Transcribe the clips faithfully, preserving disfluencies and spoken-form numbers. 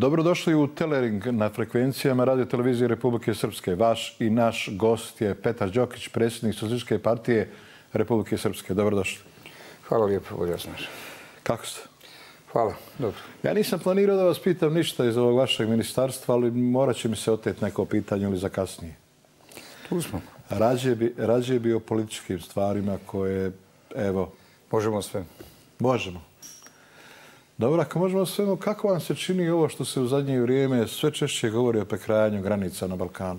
Dobrodošli u Telering na frekvencijama Radio televizije Republike Srpske. Vaš i naš gost je Petar Đokić, predsjednik Socijalističke partije Republike Srpske. Dobrodošli. Hvala lijepo, bolje vas našao. Kako ste? Hvala, dobro. Ja nisam planirao da vas pitam ništa iz ovog vašeg ministarstva, ali morat će mi se oteti neko pitanje ili za kasnije. Tu smo. Rađe bi, rađe bi o političkim stvarima koje, evo... Možemo sve. Možemo. Dobro, ako možemo sve, kako vam se čini ovo što se u zadnje vrijeme sve češće govori o prekrajanju granica na Balkanu?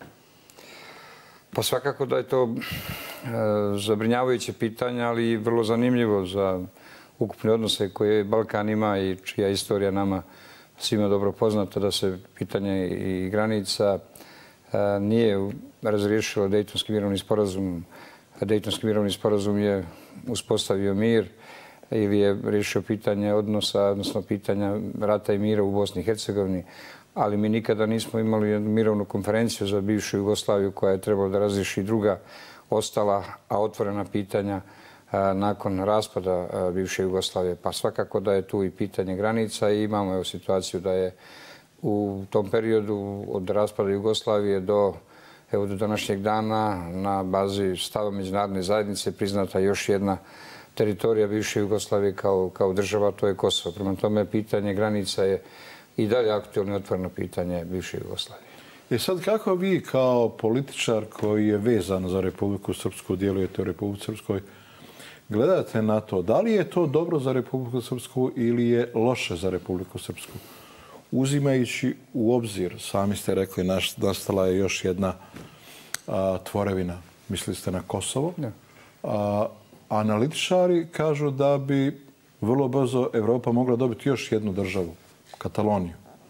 Pa svakako da je to e, zabrinjavajuće pitanje, ali i vrlo zanimljivo za ukupne odnose koje Balkan ima i čija istorija nama svima dobro poznata, da se pitanje i granica e, nije razriješilo Dejtonski mirovni sporazum. Dejtonski mirovni sporazum je uspostavio mir ili je riješio pitanje odnosa, odnosno pitanja rata i mira u Bosni i Hercegovini, ali mi nikada nismo imali jednu mirovnu konferenciju za bivšu Jugoslaviju koja je trebala da razriješi druga ostala, a otvorena pitanja a, nakon raspada a, bivše Jugoslavije. Pa svakako da je tu i pitanje granica i imamo evo, situaciju da je u tom periodu od raspada Jugoslavije do, evo, do današnjeg dana na bazi stava međunarodne zajednice priznata još jedna teritorija bivše Jugoslavije kao, kao država, to je Kosovo. Prema tome, pitanje granica je i dalje aktualno i otvoreno pitanje bivše Jugoslavije. I sad kako vi kao političar koji je vezan za Republiku Srpsku, djelujete u Republiku Srpskoj, gledate na to, da li je to dobro za Republiku Srpsku ili je loše za Republiku Srpsku? Uzimajući u obzir, sami ste rekli, naš, nastala je još jedna a, tvorevina. Mislili ste na Kosovo? Ne. A, analitičari kažu da bi vrlo brzo Evropa mogla dobiti još jednu državu, Kataloniju.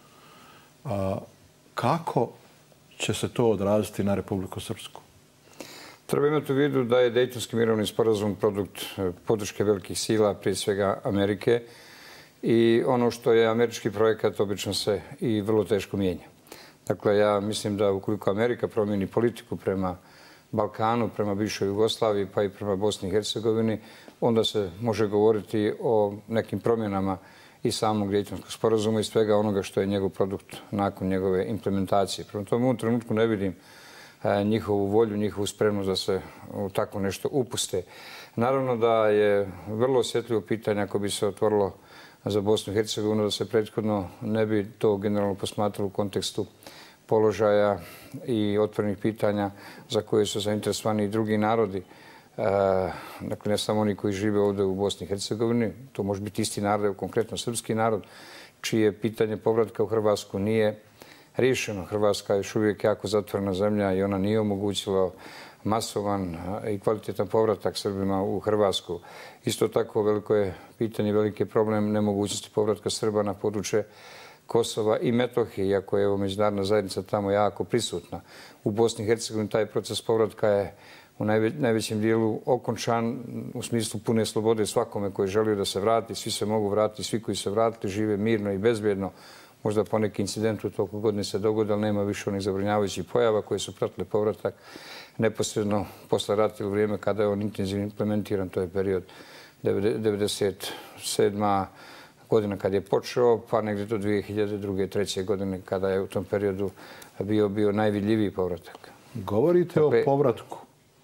A, kako će se to odraziti na Republiku Srpsku? Treba imati u vidu da je Dejtonski mirovni sporazum produkt podrške velikih sila, prije svega Amerike. I ono što je američki projekat obično se i vrlo teško mijenja. Dakle, ja mislim da ukoliko Amerika promijeni politiku prema Balkanu, prema bivšoj Jugoslaviji pa i prema Bosni i Hercegovini, onda se može govoriti o nekim promjenama i samog Dejtonskog sporazuma i svega onoga što je njegov produkt nakon njegove implementacije. Prema tome, u ovom trenutku ne vidim njihovu volju, njihovu spremnost da se u tako nešto upuste. Naravno da je vrlo osjetljivo pitanje ako bi se otvorilo za Bosnu i Hercegovinu, da se prethodno ne bi to generalno posmatralo u kontekstu položaja i otvorenih pitanja za koje su zainteresovani i drugi narodi. E, dakle, ne samo oni koji žive ovdje u Bosni i Hercegovini, to može biti isti narod, konkretno srpski narod, čije pitanje povratka u Hrvatsku nije riješeno. Hrvatska je još uvijek jako zatvorena zemlja i ona nije omogućila masovan i kvalitetan povratak Srbima u Hrvatsku. Isto tako veliko je pitanje, veliki je problem nemogućnosti povratka Srba na područje Kosova i Metohije, iako je evo, međunarodna zajednica tamo jako prisutna. U Bosni i Hercegovini taj proces povratka je u najve, najvećem dijelu okončan u smislu pune slobode svakome koji želi da se vrati. Svi se mogu vratiti, svi koji se vratili žive mirno i bezbjedno. Možda po neki incidentu toliko godine se dogodi, ali nema više onih zabrinjavajućih pojava koje su pratile povratak neposredno posle rata ili vrijeme kada je on intenzivno implementiran. To je period devedeset sedma godina kad je počeo, pa negdje do dvije hiljade druge i treće godine kada je u tom periodu bio, bio najvidljiviji povratak. Govorite dakle, o povratku.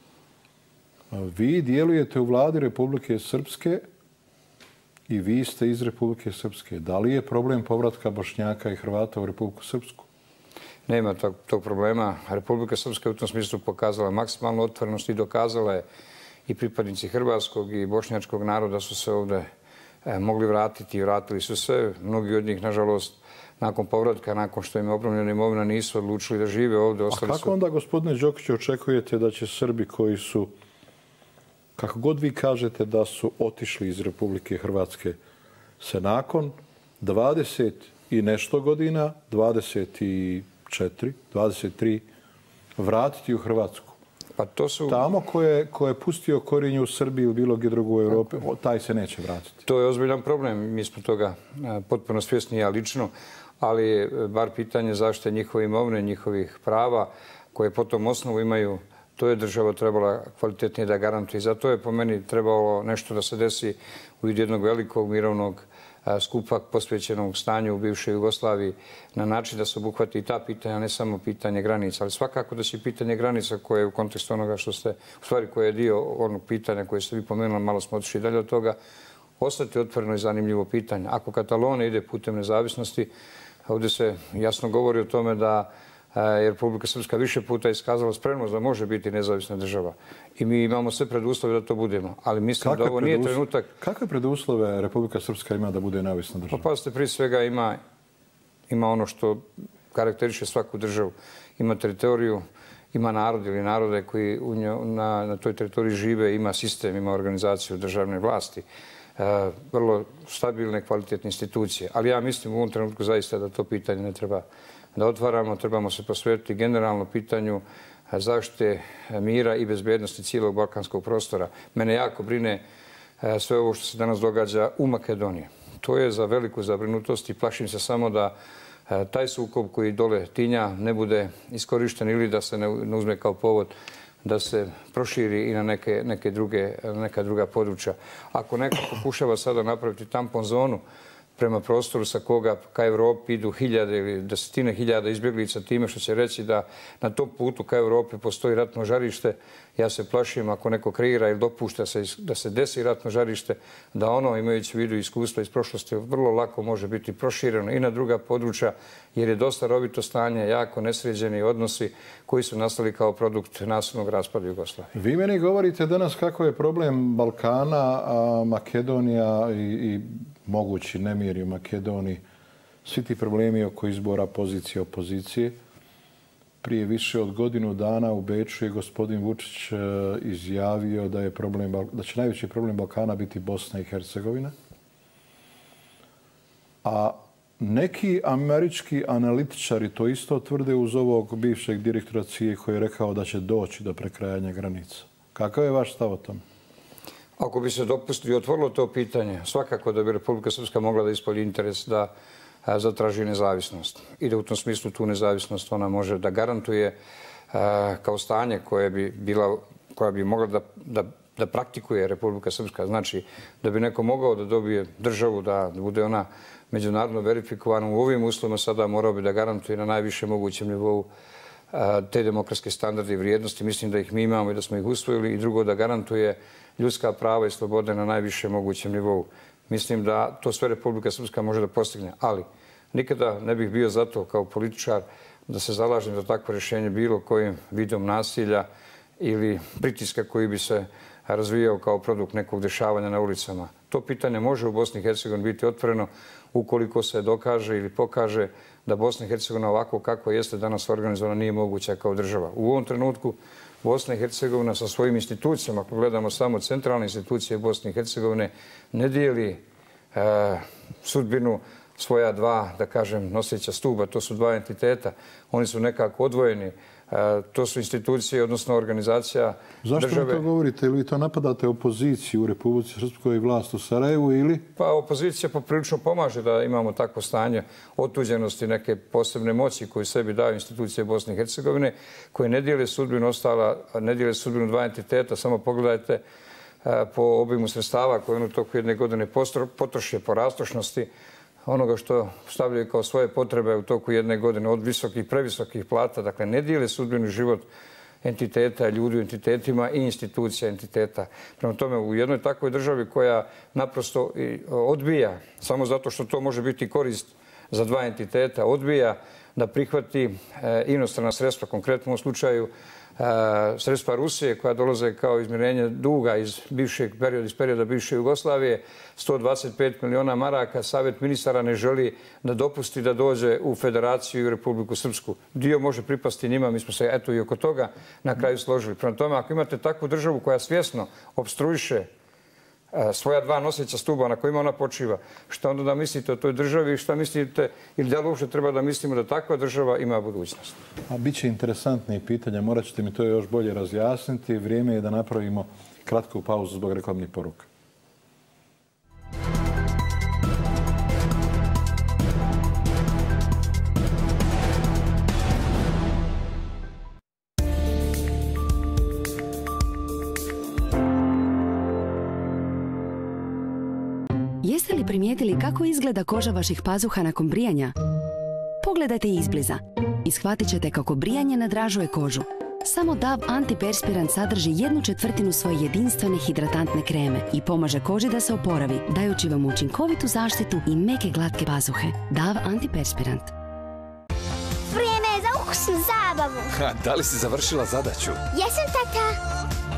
Vi djelujete u vladi Republike Srpske i vi ste iz Republike Srpske. Da li je problem povratka Bošnjaka i Hrvata u Republiku Srpsku? Nema tog, tog problema. Republika Srpska je u tom smislu pokazala maksimalnu otvorenost i dokazala je i pripadnici hrvatskog i bošnjačkog naroda su se ovdje e, mogli vratiti i vratili su se. Mnogi od njih, nažalost, nakon povratka, nakon što im je obnovljena imovina, nisu odlučili da žive ovdje. A kako su... onda, gospodine Đokiću, očekujete da će Srbi koji su, kako god vi kažete, da su otišli iz Republike Hrvatske, se nakon dvadeset i nešto godina, dvadeset četiri, dvadeset tri, vratiti u Hrvatsku? Pa to su... Tamo ko je, ko je pustio korijenje u Srbiji ili bilo gdje drugo u Europi, taj se neće vratiti. To je ozbiljan problem. Mi smo toga potpuno svjesni, ja lično, ali bar pitanje zaštite njihove imovine, njihovih prava, koje potom osnovu imaju, to je država trebala kvalitetnije da garantuje. I zato je po meni trebalo nešto da se desi u vidu jednog velikog mirovnog skupa posvećenog stanju u bivšoj Jugoslaviji na način da se obuhvati i ta pitanja, ne samo pitanje granica. Ali svakako da će pitanje granica koje je u kontekstu onoga što ste, u stvari koje je dio onog pitanja koje ste vi pomenuli, malo smo otišli dalje od toga, ostati otvoreno i zanimljivo pitanje. Ako Katalonija ide putem nezavisnosti, ovdje se jasno govori o tome da je Republika Srpska više puta iskazala spremnost da može biti nezavisna država. I mi imamo sve preduslove da to budemo. Ali mislim da ovo nije trenutak... Kakve preduslove Republika Srpska ima da bude nezavisna država? Pa pazite, prije svega ima, ima ono što karakteriše svaku državu. Ima teritoriju, ima narod ili narode koji u njoj, na, na toj teritoriji žive, ima sistem, ima organizaciju državne vlasti. E, vrlo stabilne, kvalitetne institucije. Ali ja mislim u ovom trenutku zaista da to pitanje ne treba da otvaramo. Trebamo se posvetiti generalno pitanju zaštite mira i bezbednosti cijelog balkanskog prostora. Mene jako brine sve ovo što se danas događa u Makedoniji. To je za veliku zabrinutost i plašim se samo da taj sukob koji dole tinja ne bude iskorišten ili da se ne uzme kao povod da se proširi i na neke, neke druge, neka druga područja. Ako neko pokušava sada napraviti tampon zonu prema prostoru sa koga ka Evropi idu hiljade ili desetine hiljada izbjeglica time što će reći da na tom putu ka Evropi postoji ratno žarište, ja se plašim ako neko kreira ili dopušta se da se desi ratno žarište, da ono, imajući u vidu iskustva iz prošlosti, vrlo lako može biti prošireno i na druga područja, jer je dosta rovito stanje, jako nesređeni odnosi koji su nastali kao produkt nasilnog raspada Jugoslavije. Vi meni govorite danas kako je problem Balkana, a Makedonija i, i mogući nemiri u Makedoniji, svi ti problemi oko izbora pozicije opozicije. Prije više od godinu dana u Beču je gospodin Vučić izjavio da je problem, da će najveći problem Balkana biti Bosna i Hercegovina. A neki američki analitičari to isto tvrde uz ovog bivšeg direktora C I A koji je rekao da će doći do prekrajanja granica. Kakav je vaš stav o tome? Ako bi se dopustili i otvorilo to pitanje, svakako da bi Republika Srpska mogla da ispolji interes da zatraži nezavisnost. I da u tom smislu tu nezavisnost ona može da garantuje kao stanje koje bi, bila, koja bi mogla da, da, da praktikuje Republika Srpska. Znači da bi neko mogao da dobije državu, da bude ona međunarodno verifikovana u ovim uslovima, sada morao bi da garantuje na najvišem mogućem nivou te demokratske standarde i vrijednosti. Mislim da ih mi imamo i da smo ih usvojili. I drugo, da garantuje ljudska prava i slobode na najvišem mogućem nivou. Mislim da to sve Republika Srpska može da postigne. Ali nikada ne bih bio zato kao političar da se zalažem za takvo rješenje bilo kojim vidom nasilja ili pritiska koji bi se razvijao kao produkt nekog dešavanja na ulicama. To pitanje može u Bosni i Hercegovini biti otvoreno ukoliko se dokaže ili pokaže da Bosna i Hercegovina ovako kako jeste danas organizovana nije moguća kao država. U ovom trenutku Bosna i Hercegovina sa svojim institucijama, ako gledamo samo centralne institucije Bosne i Hercegovine, ne dijeli e, sudbinu svoja dva, da kažem, noseća stuba. To su dva entiteta. Oni su nekako odvojeni. E, to su institucije, odnosno organizacija Zašto države. Zašto vi to govorite? Ili vi to napadate opoziciju u Republici Srpskoj i vlast u Sarajevu ili? Pa opozicija poprilično pomaže da imamo takvo stanje otuđenosti neke posebne moći koju sebi daju institucije Bosne i Hercegovine, koje ne dijele sudbinu ostala, ne dijele sudbinu dva entiteta. Samo pogledajte po obimu sredstava koje ono u toku jedne godine potroše po rastrošnosti onoga što stavljaju kao svoje potrebe u toku jedne godine od visokih, previsokih plata. Dakle, ne dijele sudbinu život entiteta, ljudi u entitetima i institucija entiteta. Prema tome, u jednoj takvoj državi koja naprosto odbija, samo zato što to može biti korist za dva entiteta, odbija da prihvati inostrana sredstva, konkretno u slučaju sredstva Rusije koja dolaze kao izmirenje duga iz bivšeg perioda, iz perioda bivše Jugoslavije, sto dvadeset pet miliona maraka, Savjet ministara ne želi da dopusti da dođe u Federaciju i Republiku Srpsku. Dio može pripasti njima, mi smo se eto i oko toga na kraju složili. Prema tome, ako imate takvu državu koja svjesno opstruiše svoja dva noseća stuba na kojima ona počiva, šta onda da mislite o toj državi i šta mislite, ili da li uopšte treba da mislimo da takva država ima budućnost? A bit će interesantnije pitanja, morat ćete mi to još bolje razjasniti. Vrijeme je da napravimo kratku pauzu zbog reklamnih poruka. Jeste li primijetili kako izgleda koža vaših pazuha nakon brijanja? Pogledajte izbliza i shvatit ćete kako brijanje nadražuje kožu. Samo D A V antiperspirant sadrži jednu četvrtinu svoje jedinstvene hidratantne kreme i pomaže koži da se oporavi, dajući vam učinkovitu zaštitu i meke glatke pazuhe. D A V antiperspirant. Vrijeme je za ukusnu zabavu. Ha, da li si završila zadaću? Jesam, tata.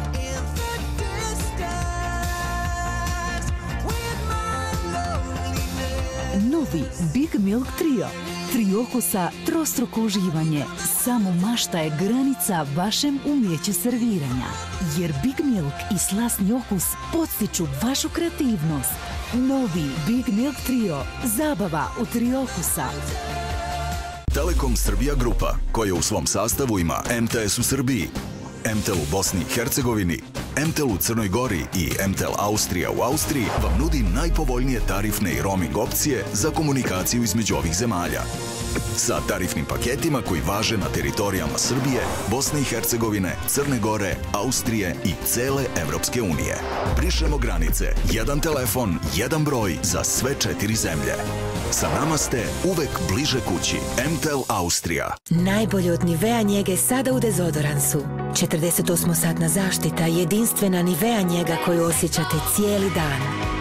Novi Big Milk Trio. Tri okusa, trostruko uživanje. Samo mašta je granica vašem umjeću serviranja. Jer Big Milk i slasni okus podstiču vašu kreativnost. Novi Big Milk Trio. Zabava u tri okusa. Telekom Srbija Grupa, koja u svom sastavu ima M T S u Srbiji, M T L u Bosni i Hercegovini, M T L u Crnoj Gori i M T L Austrija u Austriji, vam nudi najpovoljnije tarifne i roaming opcije za komunikaciju između ovih zemalja. Sa tarifnim paketima koji važe na teritorijama Srbije, Bosne i Hercegovine, Crne Gore, Austrije i cele Evropske unije. Brišemo granice, jedan telefon, jedan broj za sve četiri zemlje. Sa nama ste uvek bliže kući. M T L Austrija. Najbolje od Nivea njege sada u dezodoransu. četrdeset osam satna zaštita, jedinstvena Nivea njega koju osjećate cijeli dan.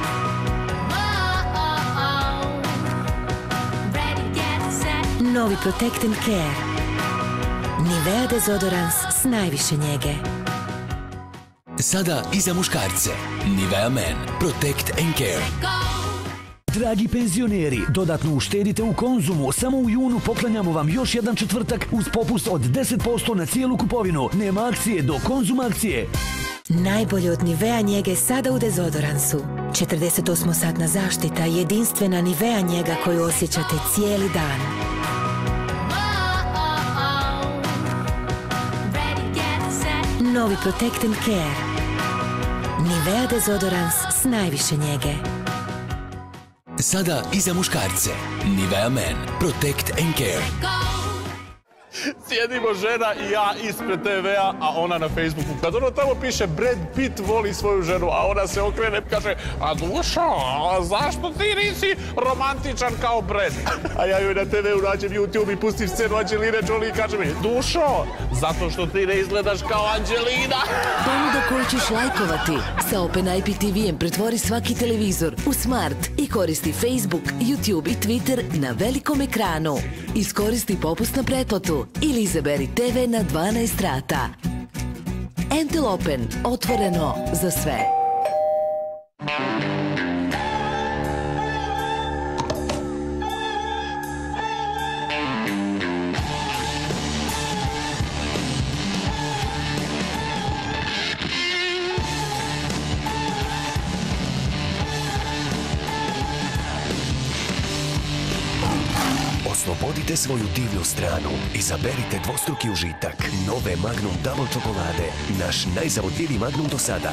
Novi Protect and Care. Nivea dezodorans s najviše njege. Sada i za muškarce. Nivea Men. Protect and Care. Dragi penzioneri, dodatno uštedite u Konzumu. Samo u junu poklanjamo vam još jedan četvrtak uz popust od deset posto na cijelu kupovinu. Nema akcije do Konzum akcije. Najbolje od Nivea njege sada u dezodoransu. četrdeset osam satna zaštita, jedinstvena Nivea njega koju osjećate cijeli dan. Novi Protect and Care. Nivea dezodorans s najviše njege. Sada i za muškarce. Nivea Men. Protect and Care. Sjedimo žena i ja ispred te vea, a ona na Facebooku. Kad ono tamo piše Brad Pitt voli svoju ženu, a ona se okrene i kaže: a Dušo, zašto ti nisi romantičan kao Brad? A ja joj na te veu nađem YouTube i pustim scenu Anđeline Jolie i kaže mi: Dušo, zato što ti ne izgledaš kao Anđelina. Ponuda koju ćeš lajkovati. Sa Open I P T V-em pretvori svaki televizor u smart i koristi Facebook, YouTube i Twitter na velikom ekranu. Iskoristi popust na pretplatu ili izaberi T V na dvanaest rata. M T L Open. Otvoreno za sve. Oslobodite svoju divlju stranu. Izaberite dvostruki užitak. Nove Magnum Double čokolade. Naš najzavodljiviji Magnum do sada.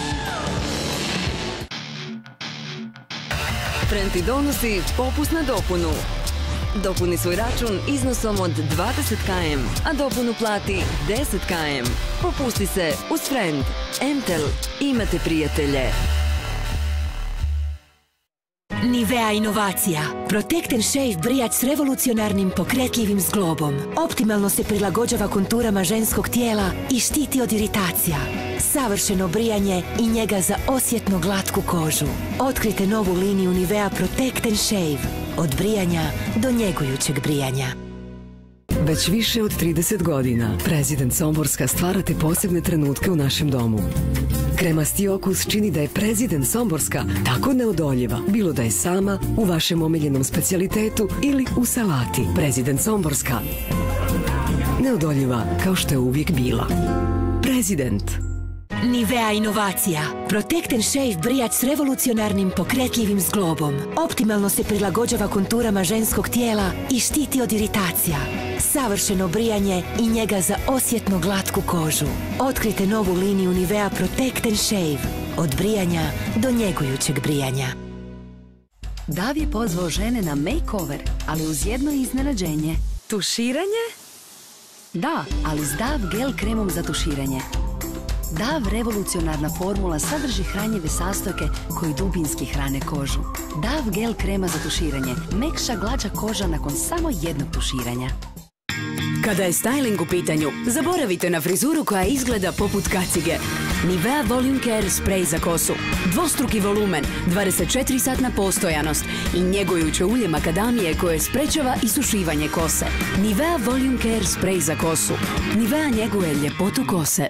Friend ti donosi popust na dopunu. Dopuni svoj račun iznosom od dvadeset kilometara, a dopunu plati deset kilometara. Popusti se uz Friend. M T L. Imate prijatelje. Nivea inovacija. Protect and Shave brijač s revolucionarnim pokretljivim zglobom. Optimalno se prilagođava konturama ženskog tijela i štiti od iritacija. Savršeno brijanje i njega za osjetno glatku kožu. Otkrite novu liniju Nivea Protect and Shave. Od brijanja do njegujućeg brijanja. Već više od trideset godina Prezident Somborska stvarate posebne trenutke u našem domu. Kremasti okus čini da je Prezident Somborska tako neodoljiva, bilo da je sama, u vašem omiljenom specijalitetu ili u salati. Prezident Somborska. Neodoljiva kao što je uvijek bila. Prezident. Nivea inovacija. Protect and Shave brijač s revolucionarnim pokretljivim zglobom. Optimalno se prilagođava konturama ženskog tijela i štiti od iritacija. Savršeno brijanje i njega za osjetno glatku kožu. Otkrite novu liniju Nivea Protect and Shave. Od brijanja do njegujućeg brijanja. D A V je pozvao žene na makeover, ali uz jedno iznenađenje. Tuširanje? Da, ali s D A V gel kremom za tuširanje. D A V revolucionarna formula sadrži hranjive sastojke koji dubinski hrane kožu. D A V gel krema za tuširanje mekša glađa koža nakon samo jednog tuširanja. Kada je styling u pitanju, zaboravite na frizuru koja izgleda poput kacige. Nivea Volume Care spray za kosu. Dvostruki volumen, dvadeset četiri satna postojanost i njegujuće ulje makadamije koje sprečava isušivanje kose. Nivea Volume Care spray za kosu. Nivea njeguje ljepotu kose.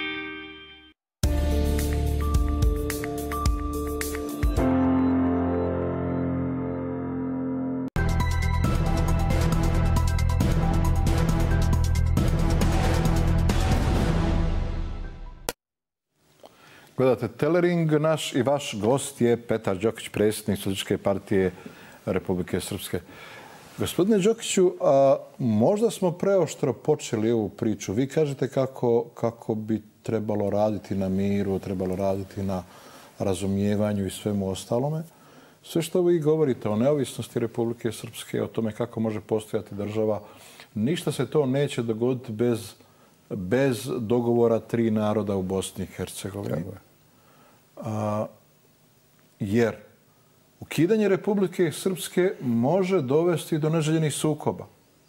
Gledate Telering, naš i vaš gost je Petar Đokić, predsjednik Socijalističke partije Republike Srpske. Gospodine Đokiću, a možda smo preoštro počeli ovu priču. Vi kažete kako, kako bi trebalo raditi na miru, trebalo raditi na razumijevanju i svemu ostalome. Sve što vi govorite o neovisnosti Republike Srpske, o tome kako može postojati država, ništa se to neće dogoditi bez, bez dogovora tri naroda u Bosni i Hercegovini. A, jer ukidanje Republike Srpske može dovesti do neželjenih sukoba.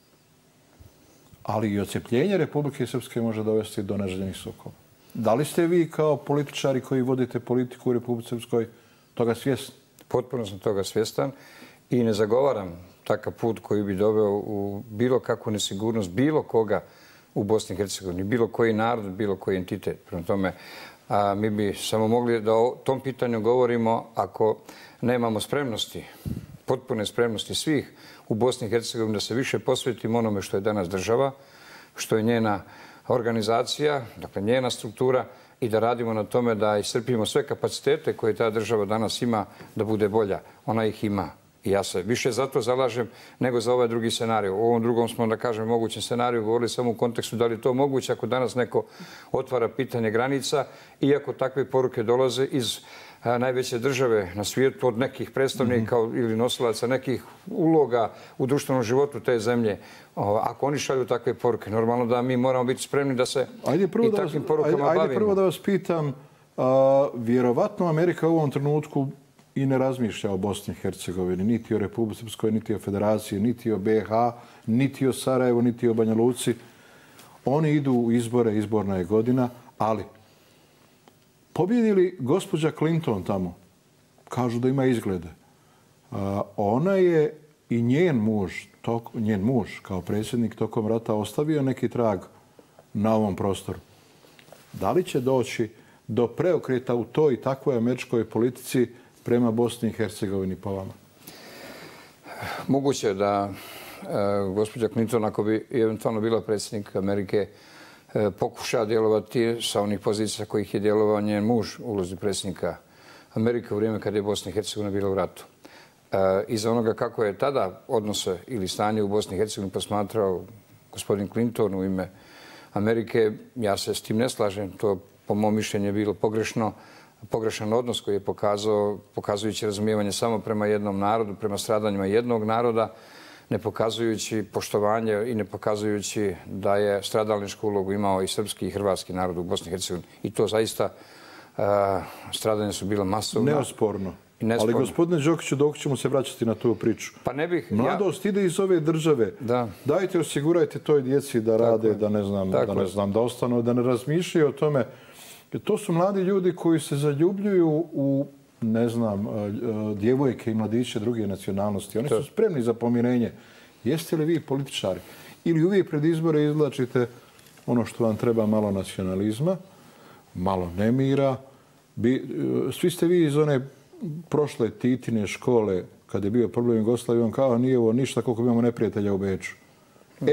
Ali i odcepljenje Republike Srpske može dovesti do neželjenih sukoba. Da li ste vi kao političari koji vodite politiku u Republike Srpskoj toga svjesni? Potpuno sam toga svjestan i ne zagovaram takav put koji bi doveo u bilo kakvu nesigurnost bilo koga u Bosni i Hercegovini, bilo koji narod, bilo koji entitet. Prema tome, a mi bi samo mogli da o tom pitanju govorimo ako nemamo spremnosti, potpune spremnosti svih u Bosni i Hercegovini da se više posvetimo onome što je danas država, što je njena organizacija, dakle njena struktura i da radimo na tome da iscrpimo sve kapacitete koje ta država danas ima da bude bolja. Ona ih ima. I ja se više za to zalažem nego za ovaj drugi scenarij. U ovom drugom smo, da kažem, mogućem scenariju govorili samo u kontekstu da li je to moguće ako danas neko otvara pitanje granica, iako takve poruke dolaze iz a, najveće države na svijetu od nekih predstavnika mm-hmm. ili nosilaca nekih uloga u društvenom životu te zemlje. O, ako oni šalju takve poruke, normalno da mi moramo biti spremni da se ajde i takvim porukama ajde, bavimo. Ajde prvo da vas pitam, a, vjerovatno Amerika u ovom trenutku i ne razmišlja o Bosni i Hercegovini, niti o Republici Srpskoj, niti o Federaciji, niti o B H, niti o Sarajevu, niti o Banja Luci. Oni idu u izbore, izborna je godina, ali pobjedi li gospođa Clinton tamo? Kažu da ima izglede. A, ona je i njen muž, tok, njen muž kao predsjednik tokom rata ostavio neki trag na ovom prostoru. Da li će doći do preokreta u toj i takvoj američkoj politici prema Bosni i Hercegovini po vama? Moguće je da e, gospođa Clinton, ako bi eventualno bila predsjednik Amerike, e, pokuša djelovati sa onih pozicija kojih je djelovao njen muž u ulozi predsjednika Amerike u vrijeme kada je Bosna i Hercegovina bila u ratu. E, iza onoga kako je tada odnose ili stanje u Bosni i Hercegovini posmatrao gospodin Clinton u ime Amerike, ja se s tim ne slažem. To po mom mišljenju je bilo pogrešno. Pogrešan odnos koji je pokazao, pokazujući razumijevanje samo prema jednom narodu, prema stradanjima jednog naroda, ne pokazujući poštovanje i ne pokazujući da je stradalničku ulogu imao i srpski i hrvatski narod u Bosni i Hercegovini. I to zaista uh, stradanja su bila masovna. Neosporno. Ali gospodine Đokiću, dok ćemo se vraćati na tu priču. Pa ne bih... Mladost ja... ide iz ove države. Da. Dajte, osigurajte toj djeci da rade, Tako da ne znam, Tako da ne znam, da ostanu, da ne razmišljaju o tome. To su mladi ljudi koji se zaljubljuju u, ne znam, djevojke i mladiće druge nacionalnosti. Oni su spremni za pomirenje. Jeste li vi političari? Ili uvijek pred izbore izvlačite ono što vam treba, malo nacionalizma, malo nemira. Bi, svi ste vi iz one prošle Titine škole, kad je bio problem Jugoslavije, on kao nije ovo ništa koliko imamo neprijatelja u Beču. E,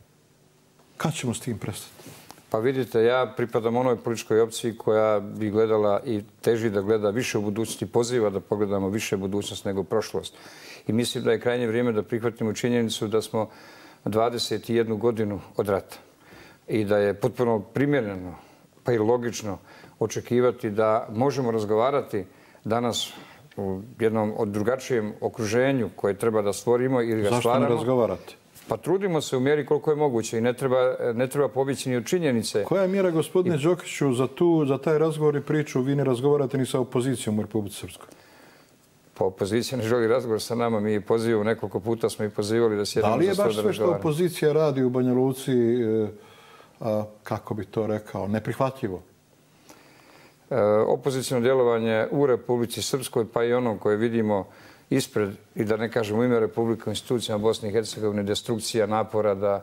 kad ćemo s tim prestati? Pa vidite, ja pripadam onoj političkoj opciji koja bi gledala i teži da gleda više u budućnosti, poziva da pogledamo više budućnost nego prošlost. I mislim da je krajnje vrijeme da prihvatimo činjenicu da smo dvadeset jednu godinu od rata i da je potpuno primjereno pa i logično očekivati da možemo razgovarati danas u jednom od drugačijem okruženju koje treba da stvorimo ili ga stvaramo. Zašto ne razgovarate? Pa trudimo se u mjeri koliko je moguće i ne treba, ne treba pobjeći ni od činjenice. Koja je mjera, gospodine Đokiću, za, tu, za taj razgovor i priču? Vi ne razgovarate ni sa opozicijom u Republici Srpskoj. Pa opozicija ne želi razgovor sa nama. Mi pozivamo, nekoliko puta smo i pozivali da sjedemo da li je za sto baš da sve što opozicija radi u Banja Luci, a, kako bi to rekao, neprihvatljivo? E, opozicijno djelovanje u Republici Srpskoj, pa i ono koje vidimo ispred, i da ne kažemo ime Republike u institucijama Bosne i Hercegovine, destrukcija napora da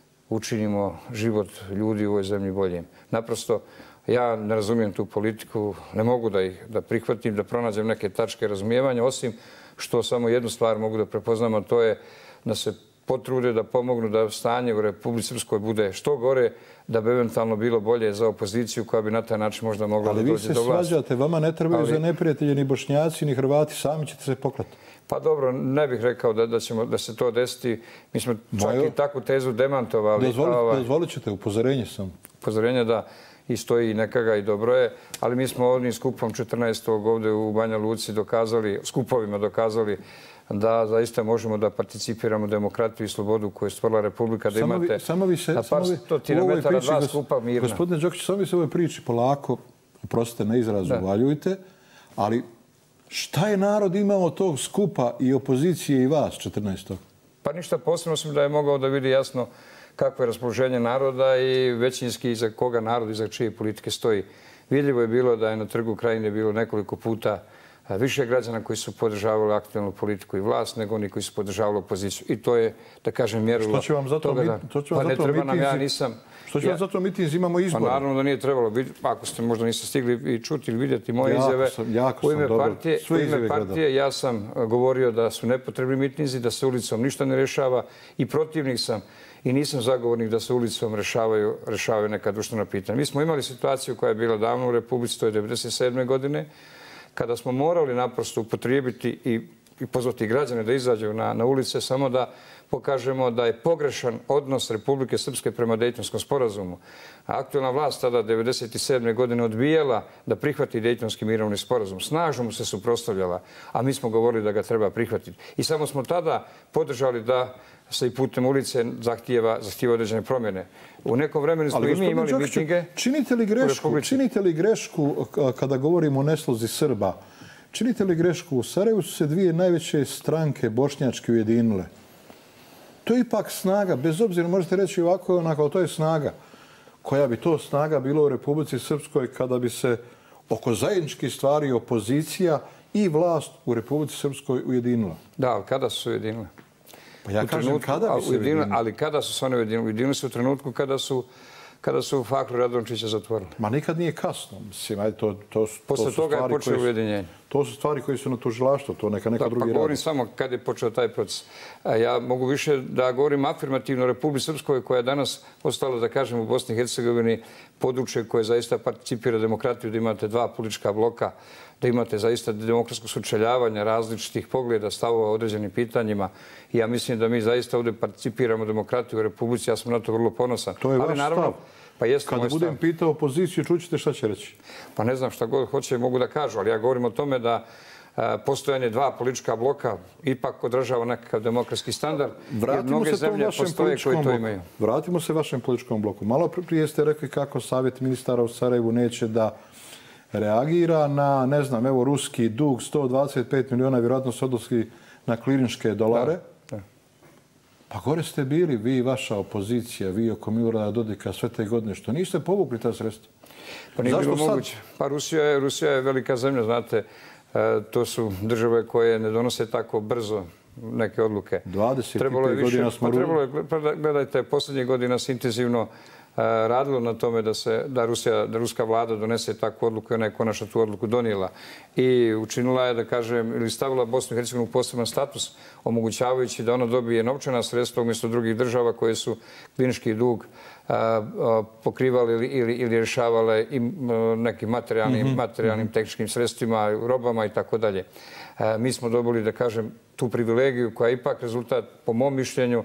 učinimo život ljudi u ovoj zemlji boljim. Naprosto, ja ne razumijem tu politiku, ne mogu da ih da prihvatim, da pronađem neke tačke razumijevanja, osim što samo jednu stvar mogu da prepoznam, a to je da se potrude da pomognu da stanje u Republici Srpskoj bude što gore, da bi eventualno bilo bolje za opoziciju koja bi na taj način možda mogla da dođe do vlasti. Ali vi se svađate, vama ne trebaju za neprijatelje ni Bošnjaci, ni Hrvati, sami ćete se poklati. Pa dobro, ne bih rekao da, da, ćemo, da se to desiti. Mi smo čak i takvu tezu demantovali. Dozvolit, ovaj, dozvolit ćete, upozorenje sam. Upozorenje da i stoji nekaga i dobro je, ali mi smo ovdje skupom četrnaestog ovdje u Banja Luci dokazali, skupovima dokazali da zaista možemo da participiramo u demokratiju i slobodu koju je stvorila Republika, da samo imate vi, samo vi se, na par stotina metara dva skupa mirna. Gospodine Đokić, samo vi se u ovoj priči polako, oprostite na izrazu, uvaljujte, ali šta je narod imao od tog skupa i opozicije i vas četrnaestog? Pa ništa posebno, sam da je mogao da vidi jasno kakvo je raspoloženje naroda i većinski iza koga narod, iza čije politike stoji. Vidljivo je bilo da je na Trgu Krajine bilo nekoliko puta više građana koji su podržavali aktualnu politiku i vlast nego oni koji su podržavali opoziciju. I to je, da kažem, mjerilo što će vam zato toga da... Pa ne treba nam, ja nisam... Što će vam zato mitinzi, imamo izbore? Pa naravno da nije trebalo biti, ako ste možda niste stigli i čuti ili vidjeti moje izjave. U ime partije, u ime partije ja sam govorio da su nepotrebni mitinzi, da se ulicom ništa ne rješava i protivnik sam i nisam zagovornik da se ulicom rješavaju, rješavaju neka društvena pitanja. Mi smo imali situaciju koja je bila davno u Republici, to je devedeset sedme godine, kada smo morali naprosto upotrijebiti i, i pozvati građane da izađu na, na ulice samo da pokažemo da je pogrešan odnos Republike Srpske prema Dejtonskom sporazumu. A aktualna vlast tada devedeset sedme godine odbijala da prihvati Dejtonski mirovni sporazum. Snažno mu se suprotstavljala, a mi smo govorili da ga treba prihvatiti. I samo smo tada podržali da se i putem ulice zahtijeva, zahtijeva određene promjene. U nekom vremenu smo i mi imali mitinge. Činite li grešku, činite li grešku kada govorimo o neslozi Srba? Činite li grešku? U Sarajevu su se dvije najveće stranke bošnjačke ujedinile. To je ipak snaga, bez obzira, možete reći ovako, onako, to je snaga. Koja bi to snaga bila u Republici Srpskoj kada bi se oko zajedničkih stvari opozicija i vlast u Republici Srpskoj ujedinila? Da, ali kada su se ujedinile? Pa ja kažem kada bi se ujedinili. Ali kada su se one ujedinili? Ujedinili se u trenutku kada su kada su Fakru Radončića zatvorili. Ma nikad nije kasno. Mislim, ajde, to, to, Posle to su toga je stvari počelo koje su, ujedinjenje. To su stvari koji su na tužilaštvu, to neka neka da, drugi pa radi. govorim samo kad je počeo taj proces. A ja mogu više da govorim afirmativno o Republici Srpskoj koja je danas ostala, da kažem, u Bosni i Hercegovini područje koje zaista participira demokratiju, da imate dva politička bloka, da imate zaista demokratsko sučeljavanje različitih pogleda, stavova o određenim pitanjima. I ja mislim da mi zaista ovdje participiramo demokratiju u Republici. Ja sam na to vrlo ponosan. To je vaš stav. Pa kada budem pitao opoziciju, čućete šta će reći? Pa ne znam šta god hoće, mogu da kažu, ali ja govorim o tome da postojanje dva politička bloka ipak odražava nekakav demokratski standard. Vratimo se tom vašem političkom bloku. Vratimo se vašem političkom bloku. Malo prije ste rekli kako Savjet ministara u Sarajevu neće da reagira na, ne znam, evo, ruski dug sto dvadeset pet miliona, vjerojatno se odnosi na klirinške dolare. Pa gore ste bili, vi i vaša opozicija, vi oko Milorada Dodika sve te godine, što niste povukli ta sredstva? Pa nije bilo moguće. Pa Rusija je, Rusija je velika zemlja, znate. E, to su države koje ne donose tako brzo neke odluke. dvadeset pet godina smo... Pa trebalo je, gledajte, posljednjih godina se intenzivno radilo na tome da se da Rusija, da ruska vlada donese takvu odluku i ona je konačno tu odluku donijela. I učinila je, da kažem, ili stavila Bosnu i Hercegovinu u poseban status, omogućavajući da ona dobije novčana sredstva umjesto drugih država koje su klinički dug a, a, pokrivali ili, ili, ili rješavale i nekim materijalnim, mm-hmm. materijalnim tehničkim sredstvima, robama i tako dalje. Mi smo dobili, da kažem, tu privilegiju koja je ipak rezultat, po mom mišljenju,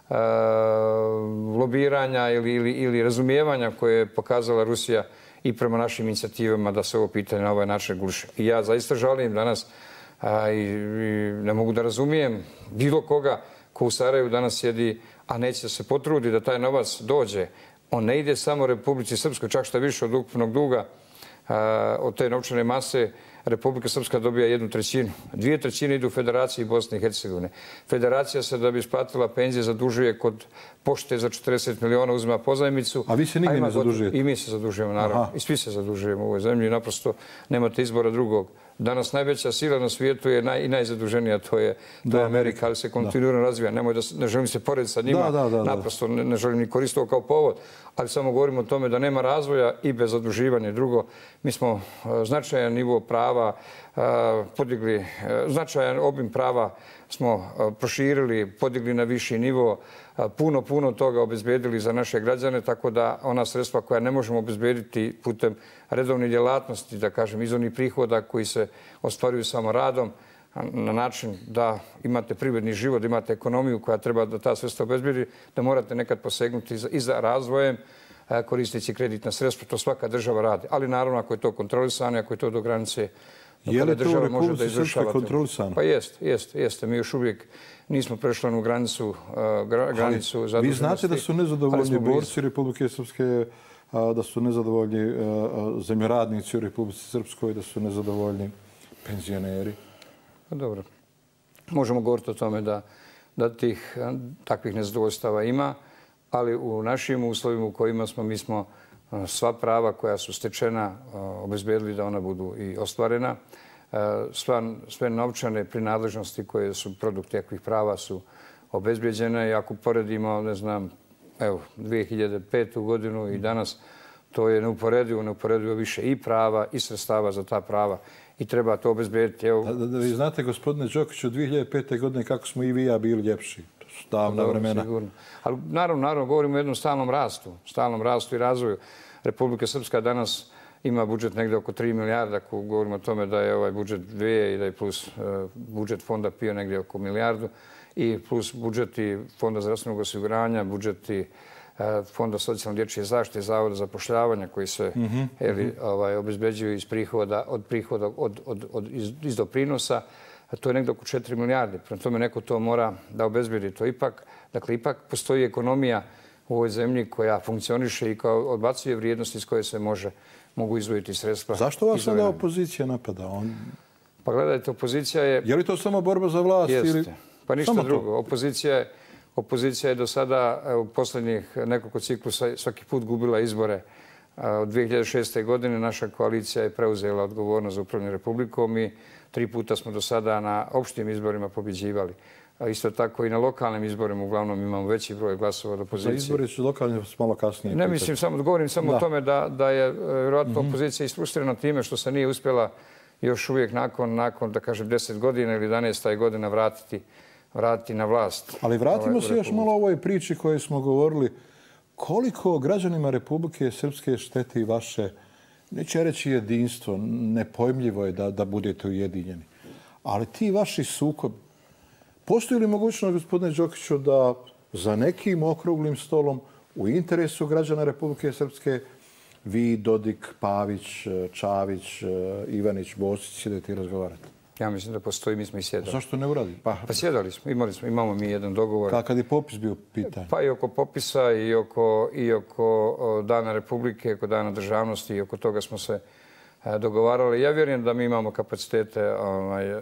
lobiranja ili, ili, ili razumijevanja koje je pokazala Rusija i prema našim inicijativama da se ovo pitanje na ovaj način reguliše. I ja zaista žalim danas a, i, i ne mogu da razumijem bilo koga ko u Sarajevu danas sjedi, a neće se potrudi da taj novac dođe, on ne ide samo Republici Srpskoj, čak što više od ukupnog duga, od te novčane mase, Republika Srpska dobija jednu trećinu. Dvije trećine idu u Federaciji Bosne i Hercegovine. Federacija se da bi isplatila penzije zadužuje kod pošte za četrdeset miliona, uzima pozajmicu. A vi se nigdje ne zadužujete? I mi se zadužujemo, naravno. I svi se zadužujemo u ovoj zemlji. Naprosto nemate izbora drugog. Danas najveća sila na svijetu je naj, i najzaduženija, to je, to je Amerika, ali se kontinuirano razvija. Nemoj da, ne želim se porediti sa njima, da, da, da, naprosto ne, ne želim ni koristiti ovo kao povod, ali samo govorimo o tome da nema razvoja i bez zaduživanja. Drugo, mi smo značajan nivo prava podigli, značajan obim prava smo proširili, podigli na viši nivo, puno, puno toga obezbedili za naše građane, tako da ona sredstva koja ne možemo obezbediti putem redovne djelatnosti, da kažem, iz onih prihoda koji se ostvaruju samo radom, na način da imate privredni život, da imate ekonomiju koja treba da ta sredstva obezbedi, da morate nekad posegnuti i za razvojem, koristeći kreditna sredstva. To svaka država radi. Ali naravno, ako je to kontrolisano, ako je to do granice, je li to u Republici Srpskoj kontrolisano? Pa jeste, jeste, jeste. Mi još uvijek nismo prešli u granicu, granicu zaduženosti. Vi znate da su nezadovoljni borci Republike Srpske, da su nezadovoljni zemljoradnici u Republici Srpskoj, da su nezadovoljni penzioneri? Pa dobro. Možemo govoriti o tome da, da tih takvih nezadovoljstava ima, ali u našim uslovima u kojima smo, mi smo sva prava koja su stečena obezbedili da ona budu i ostvarena. Sva, sve novčane prinadležnosti koje su produkt takvih prava su obezbeđene i ako poredimo, ne znam, evo, dvije hiljade petu godinu i danas, to je neuporedivo, neuporedivo više i prava i sredstava za ta prava i treba to obezbediti. Evo... Da, da, vi znate, gospodine Đokiću, dvije hiljade pete. godine kako smo i vi ja bili ljepši. To su davna vremena. Sigurno. Ali naravno, naravno, govorimo o jednom stalnom rastu, stalnom rastu i razvoju. Republika Srpska danas ima budžet negdje oko tri milijarda, ako govorimo o tome da je ovaj budžet dvije i da je plus uh, budžet fonda P I O negdje oko milijardu i plus budžeti Fonda zdravstvenog osiguranja, budžeti uh, Fonda socijalne dječje zaštite i Zavoda za zapošljavanje koji se mm -hmm. eli, ovaj, obezbeđuju iz prihoda, od prihoda od, od, od, iz, iz doprinosa. To je negdje oko četiri milijarde. Prema tome neko to mora da obezbedi. To ipak, dakle, ipak postoji ekonomija u ovoj zemlji koja funkcioniše i koja odbacuje vrijednosti iz koje se može, mogu izvojiti sredstva. Zašto vas sada opozicija napada? On... Pa gledajte, opozicija je... Je li to samo borba za vlast? Jeste. Ili... Pa ništa samo drugo. Opozicija je, opozicija je do sada u posljednjih nekoliko ciklusa svaki put gubila izbore. Od dvije hiljade šeste. godine naša koalicija je preuzela odgovornost za upravljanje Republikom i tri puta smo do sada na opštim izborima pobjeđivali. Isto tako i na lokalnim izborima uglavnom imamo veći broj glasova od opozicije. Za izbori su lokalni malo kasnije. Ne mislim, samo govorim samo da. o tome da, da je vjerojatno mm -hmm. opozicija isfrustrirana time što se nije uspjela još uvijek nakon, nakon da kažem, deset godina ili jedanaest godina vratiti, vratiti na vlast. Ali vratimo se još malo o ovoj priči koje smo govorili. Koliko građanima Republike Srpske šteti vaše, neće reći jedinstvo, nepojmljivo je da, da budete ujedinjeni, ali ti vaši sukobi, postoji li mogućnost, gospodine Đokiću, da za nekim okruglim stolom u interesu građana Republike Srpske vi, Dodik, Pavić, Čavić, Ivanić, Bosić sjedete i razgovarate? Ja mislim da postoji, mi smo i sjedali. Zašto ne uradi? Pa, pa sjedali smo, imali smo, imamo mi jedan dogovor. Ka, kad je popis bio pitanje? Pa i oko popisa i oko, i oko Dana Republike, oko Dana državnosti i oko toga smo se dogovarali. Ja vjerujem da mi imamo kapacitete ovaj,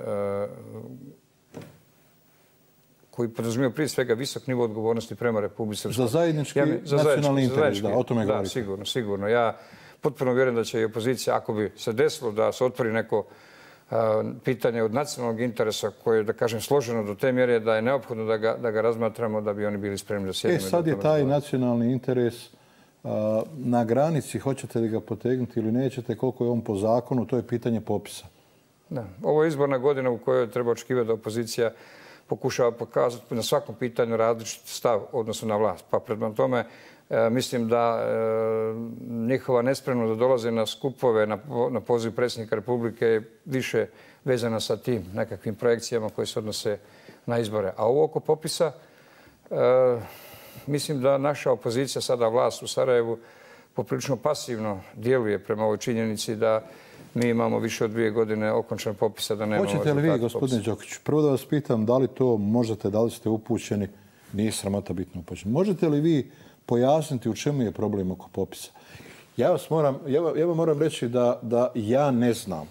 koji podrazumijeva prije svega visok nivo odgovornosti prema Republici Srpskoj. Za zajednički ja, za nacionalni interes, da, o tome govorite. Da, sigurno, sigurno. Ja potpuno vjerujem da će i opozicija, ako bi se desilo da se otvori neko uh, pitanje od nacionalnog interesa koje je, da kažem, složeno do te mjere da je neophodno da ga, da ga razmatramo da bi oni bili spremni da sjedimo. E, sad je taj nacionalni interes uh, na granici. Hoćete li ga potegnuti ili nećete? Koliko je on po zakonu? To je pitanje popisa. Da. Ovo je izborna godina u kojoj treba očekivati da opozicija pokušava pokazati na svakom pitanju različit stav odnosno na vlast. Pa prema tome e, mislim da e, njihova nespremnost da dolaze na skupove na, na poziv predsjednika Republike je više vezana sa tim nekakvim projekcijama koje se odnose na izbore. A ovo oko popisa, e, mislim da naša opozicija, sada vlast u Sarajevu, poprilično pasivno djeluje prema ovoj činjenici da mi imamo više od dvije godine okončan popisa da nemamo... Hoćete li vi, gospodine Đokiću, prvo da vas pitam da li to možete, da li ste upućeni nije sramota biti neupućen. Možete li vi pojasniti u čemu je problem oko popisa? Ja vas moram, ja, ja vam moram reći da, da ja ne znam.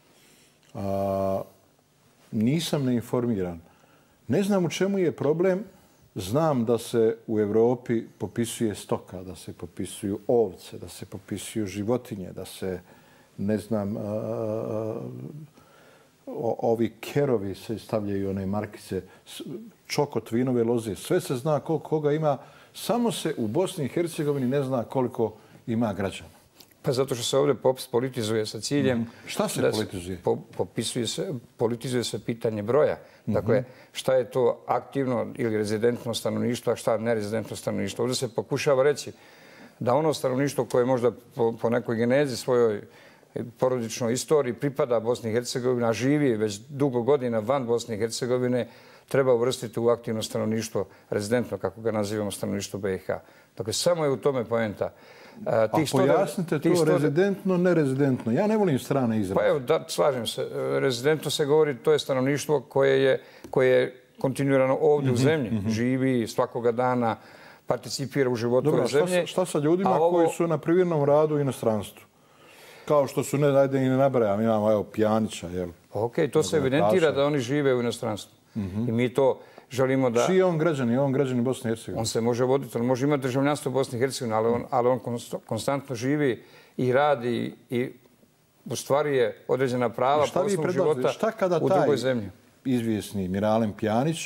A, nisam neinformiran. Ne znam u čemu je problem. Znam da se u Europi popisuje stoka, da se popisuju ovce, da se popisuju životinje, da se, ne znam, a, a, o, ovi kerovi se stavljaju, one markice, čokot, vinove loze. Sve se zna koliko koga ima. Samo se u Bosni i Hercegovini ne zna koliko ima građana. Pa zato što se ovdje popis politizuje sa ciljem... Mm. Šta se politizuje? Po, popisuje se, politizuje se pitanje broja. Dakle, mm-hmm. šta je to aktivno ili rezidentno stanovništvo, a šta nerezidentno stanovništvo. Ovdje se pokušava reći da ono stanovništvo koje možda po, po nekoj genezi svojoj porodičnoj istoriji pripada Bosni i Hercegovini, a živi već dugo godina van Bosne i Hercegovine, treba uvrstiti u aktivno stanovništvo, rezidentno, kako ga nazivamo, stanovništvo B i H. Dakle, samo je u tome poenta. A pojasnite to rezidentno, nerezidentno. Ja ne volim strane izraze. Pa evo, da, slažem se. Rezidentno se govori, to je stanovništvo koje je, koje je kontinuirano ovdje u zemlji. Živi svakoga dana, participira u životu ove zemlje. Šta, šta sa ljudima ovo... koji su na privremenom radu u inostranstvu? Kao što su, ne, ajde i ne nabrajam, imamo evo Pjanića, jel? Ok, to se evidentira da oni žive u inostranstvu. I mi to želimo da... Čiji je on građan? Je on građan Bosne i Hercegovine? On se može voditi, on može imati državljanstvo Bosne i Hercegovine, ali on, ali on konstantno živi i radi i ostvaruje određena prava poslovnog života šta kada u drugoj zemlji. Izvjesni Miralem Pjanić,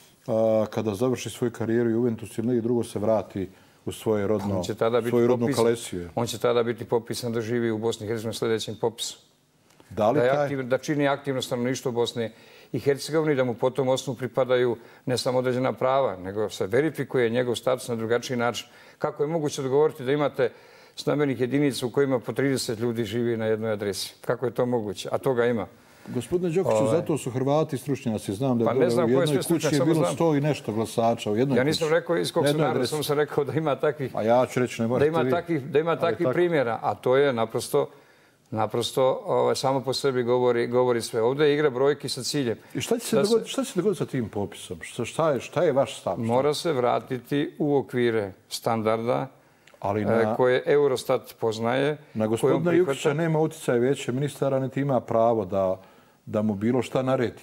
a, kada završi svoju karijeru Juventus ili negdje drugo se vrati u svoje rodno, svoju rodnu Kalesiju? On će tada biti popisan da živi u Bosni i Hercegovini sljedećem popisu. Da, li da, taj... aktiv, da čini aktivno stanovništvo Bosne i Hercegovini, da mu po tom osnovu pripadaju ne samo određena prava, nego se verifikuje njegov status na drugačiji način. Kako je moguće odgovoriti da imate stambenih jedinica u kojima po trideset ljudi živi na jednoj adresi? Kako je to moguće? A toga ima. Gospodine Đokiću, ovaj... zato su Hrvati stručnjaci. Znam da je pa ne znam u jednoj kući je bilo sto i nešto glasača. U jednoj ja nisam kući. rekao iz kog su naroda, sam sam rekao da ima takvih, a ja ću reći, ne da ima takvih, da ima takvih tako... primjera. A to je naprosto Naprosto, ovaj, samo po sebi govori, govori sve. Ovdje je igra brojki sa ciljem. I šta će se, dogoditi, se... šta će se dogoditi sa tim popisom? Šta je, šta je vaš stav? Mora se vratiti u okvire standarda ali na, koje Eurostat poznaje. Na gospodina Jukića nema utjecaja vijeće ministara, niti ima pravo da, da mu bilo šta naredi.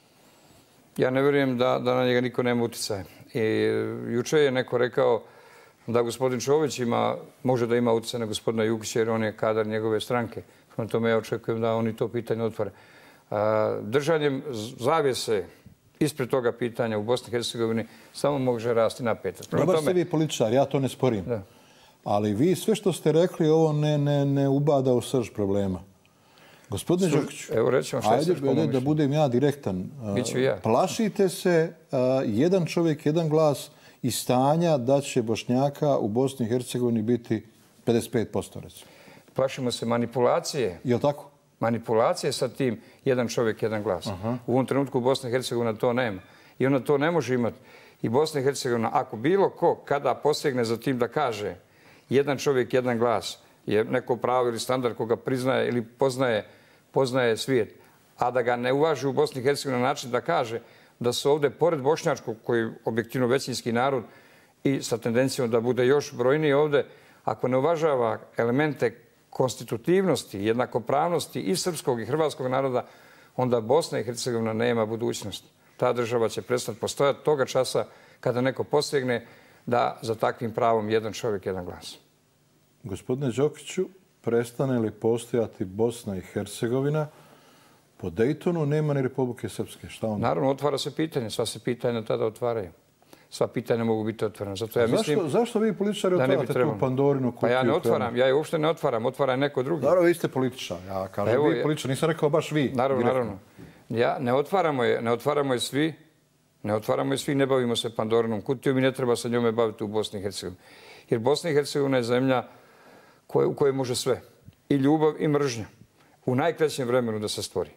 Ja ne vjerujem da, da na njega niko nema utjecaja. I juče je neko rekao da gospodin Čović ima, može da ima utjecaj na gospodina Jukića jer on je kadar njegove stranke. Prema tome ja očekujem da oni to pitanje otvore. Držanjem zavjese ispred toga pitanja u Bosni i Hercegovini samo može rasti napetost. Dobar ste vi političar, ja to ne sporim. Da. Ali vi sve što ste rekli ovo ne, ne, ne ubada u srž problema. Gospodine Đokiću, ajde da, da budem ja direktan. Biću ja. Plašite se uh, jedan čovjek, jedan glas i stanja da će Bošnjaka u Bosni i Hercegovini biti pedeset pet posto recimo. Plašimo se manipulacije. Je li tako? Manipulacije sa tim jedan čovjek, jedan glas. Aha. U ovom trenutku Bosna i Hercegovina to nema. I ona to ne može imati. I Bosna i Hercegovina, ako bilo ko kada posegne za tim da kaže jedan čovjek, jedan glas je neko pravo ili standard koga priznaje ili poznaje, poznaje svijet, a da ga ne uvaži u Bosni i Hercegovini na način da kaže da su ovdje, pored bošnjačkog, koji je objektivno većinski narod i sa tendencijom da bude još brojniji ovdje, ako ne uvažava elemente konstitutivnosti, jednakopravnosti i srpskog i hrvatskog naroda, onda Bosna i Hercegovina nema budućnost. Ta država će prestati postojati toga časa kada neko posegne da za takvim pravom jedan čovjek, jedan glas. Gospodine Đokiću, prestane li postojati Bosna i Hercegovina, po Dejtonu nema ni Republike Srpske. Šta onda? Naravno, otvara se pitanje. Sva se pitanja tada otvaraju. Sva pitanja mogu biti otvorena. Zato ja mislim zašto, zašto vi političari otvarate tu Pandorinu kutiju? Pa ja ne otvaram. Ja je uopšte ne otvaram. Otvara je neko drugi. Naravno, vi ste političar. Ja kažem Evo, vi političar. Nisam rekao baš vi. Naravno, direktno. naravno. Ja, ne otvaramo je. Ne otvaramo je svi. Ne otvaramo je svi. Ne bavimo se Pandorinom kutijom i ne treba se njome baviti u Bosni i Hercegovini. Jer Bosna i Hercegovina je zemlja koje, u kojoj može sve. I ljubav i mržnja. U najkraćem vremenu da se stvori.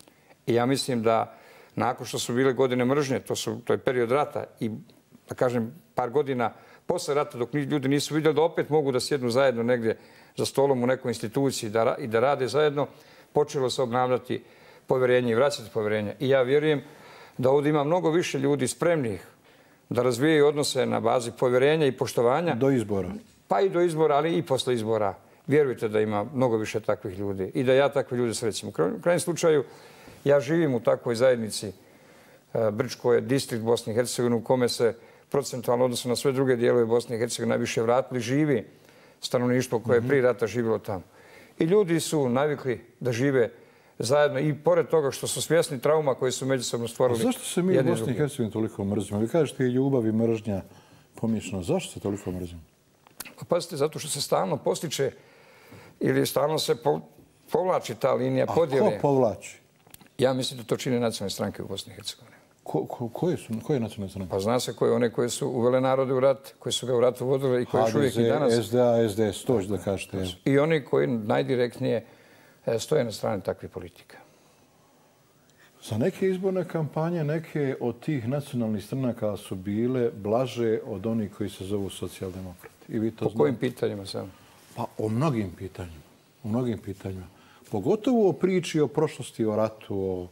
I ja mislim da nakon što su bile godine mržnje, to, su, to je period rata i da kažem par godina posle rata dok ljudi nisu vidjeli da opet mogu da sjednu zajedno negdje za stolom u nekoj instituciji da, i da rade zajedno, počelo se obnavljati povjerenje i vraćati povjerenje. I ja vjerujem da ovdje ima mnogo više ljudi spremnih da razvijaju odnose na bazi povjerenja i poštovanja. Do izbora. Pa i do izbora, ali i posle izbora. Vjerujte da ima mnogo više takvih ljudi i da ja takve ljude srećem. U krajnjem slučaju, ja živim u takvoj zajednici. Brčko je distrikt Bosne i Hercegovine u kome se procentualno odnosno na sve druge dijelove Bosne i Hercegovine najviše vratili živi stanovništvo koje je prije rata živjelo tamo. I ljudi su navikli da žive zajedno i pored toga što su svjesni trauma koje su međusobno stvorili. A zašto se mi u Bosni i Hercegovini toliko mrzimo? Vi kažete i ljubav i mržnja pomiješano. Zašto se toliko mrzimo? Pa pazite, zato što se stalno postiče ili stalno se povlači ta linija podjele. A ko povlači? Ja mislim da to čine nacionalne stranke u Bosni i Hercegovini. Koje su? Koje nacionalne stranke? Pa zna se koje, one koje su uvele narode u rat, koje su ga u ratu vodile i koje još uvijek i danas. H D Z, S D A, S D S, to ću da kažete. I oni koji najdirektnije stoje na strani takvih politika. Za neke izborne kampanje, neke od tih nacionalnih stranaka su bile blaže od onih koji se zovu socijaldemokrati. I vi to po kojim pitanjima samo? Pa o mnogim pitanjima. O mnogim pitanjima. Pogotovo o priči o prošlosti, o ratu, o,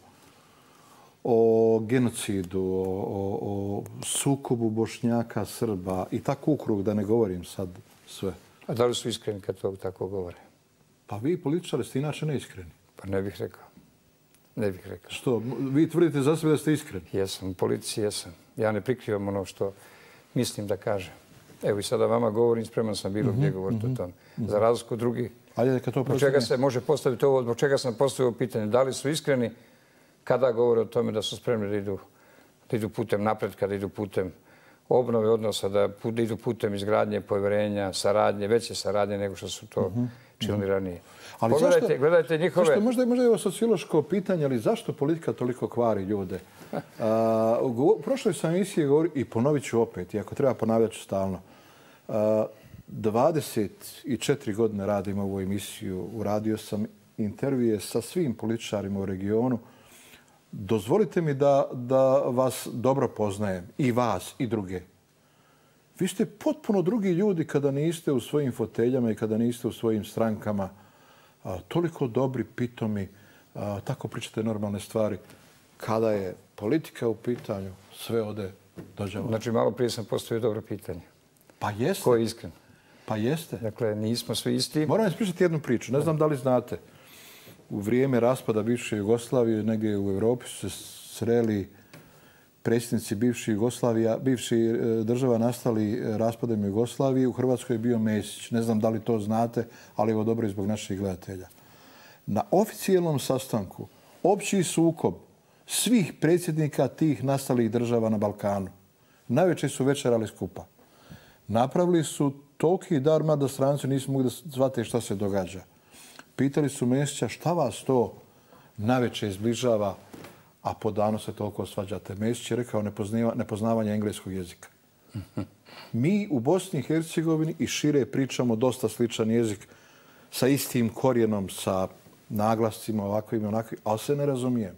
o genocidu, o, o sukobu Bošnjaka, Srba i tako u krug, da ne govorim sad sve. A da li su iskreni kad to tako govore? Pa vi političari ste inače neiskreni. Pa ne bih rekao. Ne bih rekao. Što? Vi tvrdite za sebe da ste iskreni? Jesam, u policiji jesam. Ja ne prikrivam ono što mislim da kažem. Evo i sada vama govorim, spreman sam bilo gdje govoriti o tome. Za razliku od drugih. Zbog čega se može postaviti ovo, zbog čega sam postavio pitanje, da li su iskreni kada govore o tome da su spremni da idu, da idu putem napretka, da idu putem obnove odnosa, da idu putem izgradnje, povjerenja, saradnje, veće saradnje nego što su to činili ranije. Ali Pogledajte, zašto, gledajte njihove... Zašto, možda, možda je ovo sociološko pitanje, ali zašto politika toliko kvari ljude? A, u prošloj sam emisiji govorio, i ponovit ću opet, i ako treba ponavljat ću stalno, a, dvadeset četiri godine radim ovu emisiju, uradio sam intervjue sa svim političarima u regionu. Dozvolite mi da, da vas dobro poznajem, i vas, i druge. Vi ste potpuno drugi ljudi kada niste u svojim foteljama i kada niste u svojim strankama. A, toliko dobri, pitomi, a, tako pričate normalne stvari. Kada je politika u pitanju, sve ode do đavola. Znači, malo prije sam postavio dobro pitanje. Pa jeste. Ko je iskren? Pa jeste. Dakle, nismo svi isti. Moram ispričati jednu priču. Ne znam da li znate. U vrijeme raspada bivše Jugoslavije, negdje u Evropi su se sreli predsjednici bivše Jugoslavija, bivši država nastali raspadom Jugoslavije. U Hrvatskoj je bio Mesić. Ne znam da li to znate, ali evo dobro i zbog naših gledatelja. Na oficijelnom sastanku opći sukob svih predsjednika tih nastalih država na Balkanu. Najveće su večerali skupa. Napravili su toliki dar, mada stranci nisu mogli da shvate šta se događa. Pitali su Mesića šta vas to najveće izbližava, a po danu se toliko svađate. Mesić je rekao nepoznavanje engleskog jezika. Mi u Bosni i Hercegovini i šire pričamo dosta sličan jezik sa istim korijenom, sa naglascima ovakvim i onakvim, ali se ne razumijem.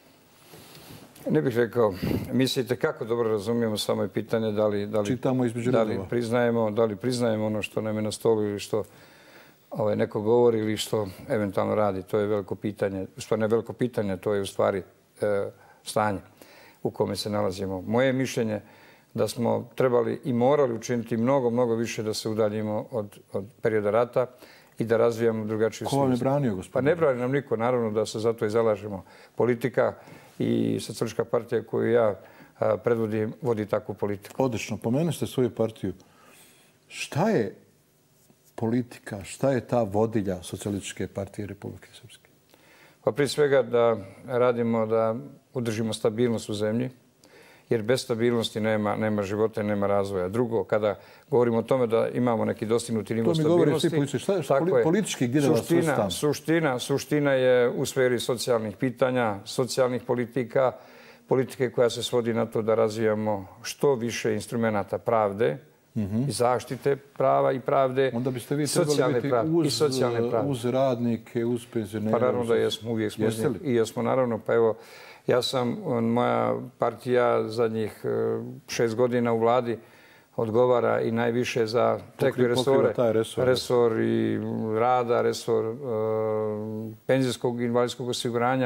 Ne bih rekao, mislite kako dobro razumijemo, samo je pitanje da li, da li, Čitamo između da li, redova. priznajemo, da li priznajemo ono što nam je na stolu ili što ovaj, neko govori ili što eventualno radi. To je veliko pitanje. U stvari ne veliko pitanje, to je u stvari e, stanje u kome se nalazimo. Moje mišljenje da smo trebali i morali učiniti mnogo, mnogo više da se udaljimo od, od perioda rata i da razvijamo drugačiju Ko vam je branio, gospodine? Pa ne brani nam niko, naravno da se zato i zalažemo. Politika i Socijalistička partija koju ja a, predvodim vodi takvu politiku. Odlično, pomenuli ste svoju partiju. Šta je politika, šta je ta vodilja Socijalističke partije Republike Srpske? Pa prije svega da radimo, da udržimo stabilnost u zemlji, jer bez stabilnosti nema, nema života i nema razvoja. Drugo, kada govorimo o tome da imamo neki dostignuti nivo stabilnosti... To mi govori svi politički. Šta je poli, politički gdje da vas svrstamo? Suština, suština je u sferi socijalnih pitanja, socijalnih politika, politike koja se svodi na to da razvijamo što više instrumenta pravde, i zaštite prava i pravde, onda biste vi trebali biti uz, i socijalne pravde. Uz radnike, uz penzionere. Pa naravno da jesmo, uvijek smo uz njih. I jesmo naravno, pa evo, ja sam, moja partija zadnjih šest godina u vladi odgovara i najviše za tekli resore. Resor. resor i rada, resor uh, penzijskog i invalidskog osiguranja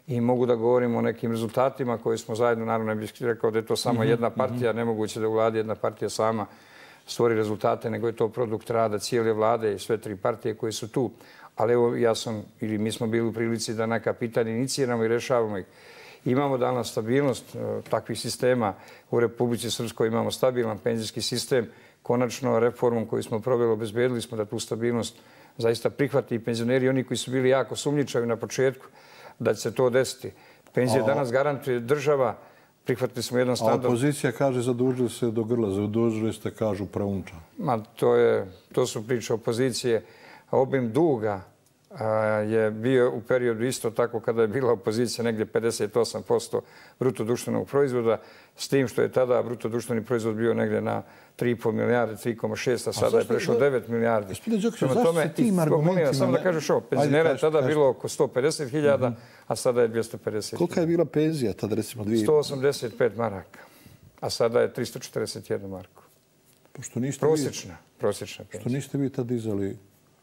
i mogu da govorim o nekim rezultatima koje smo zajedno, naravno ne bih rekao da je to samo jedna partija, nemoguće da u vladi jedna partija sama stvori rezultate, nego je to produkt rada cijele vlade i sve tri partije koje su tu. Ali evo ja sam, ili mi smo bili u prilici da neka pitanja iniciramo i rešavamo ih. Imamo danas stabilnost takvih sistema. U Republici Srpskoj imamo stabilan penzijski sistem. Konačno reformom koju smo proveli obezbedili smo da tu stabilnost zaista prihvati i penzioneri, oni koji su bili jako sumnjičavi na početku da će se to desiti. Penzije danas garantuje država, prihvatili smo jedan standard. A opozicija kaže zadužili se do grla, zadužili ste, kažu, praunča. Ma to, je, to su priče opozicije. Obim duga je bio u periodu isto tako kada je bila opozicija negdje pedeset osam posto bruto društvenog proizvoda, s tim što je tada bruto društveni proizvod bio negdje na tri i po milijarde, tri zarez šest, a sada je prešao devet milijardi. Zašto se tim argumentima... Samo da kažeš ovo, penzionera je tada bilo oko sto pedeset hiljada, a sada je dvjesto pedeset hiljada. Kolika je bila penzija tada, recimo dvije? sto osamdeset pet maraka, a sada je tristo četrdeset jedna marku. Prosječna, prosječna penzija. Što niste vi tad dizali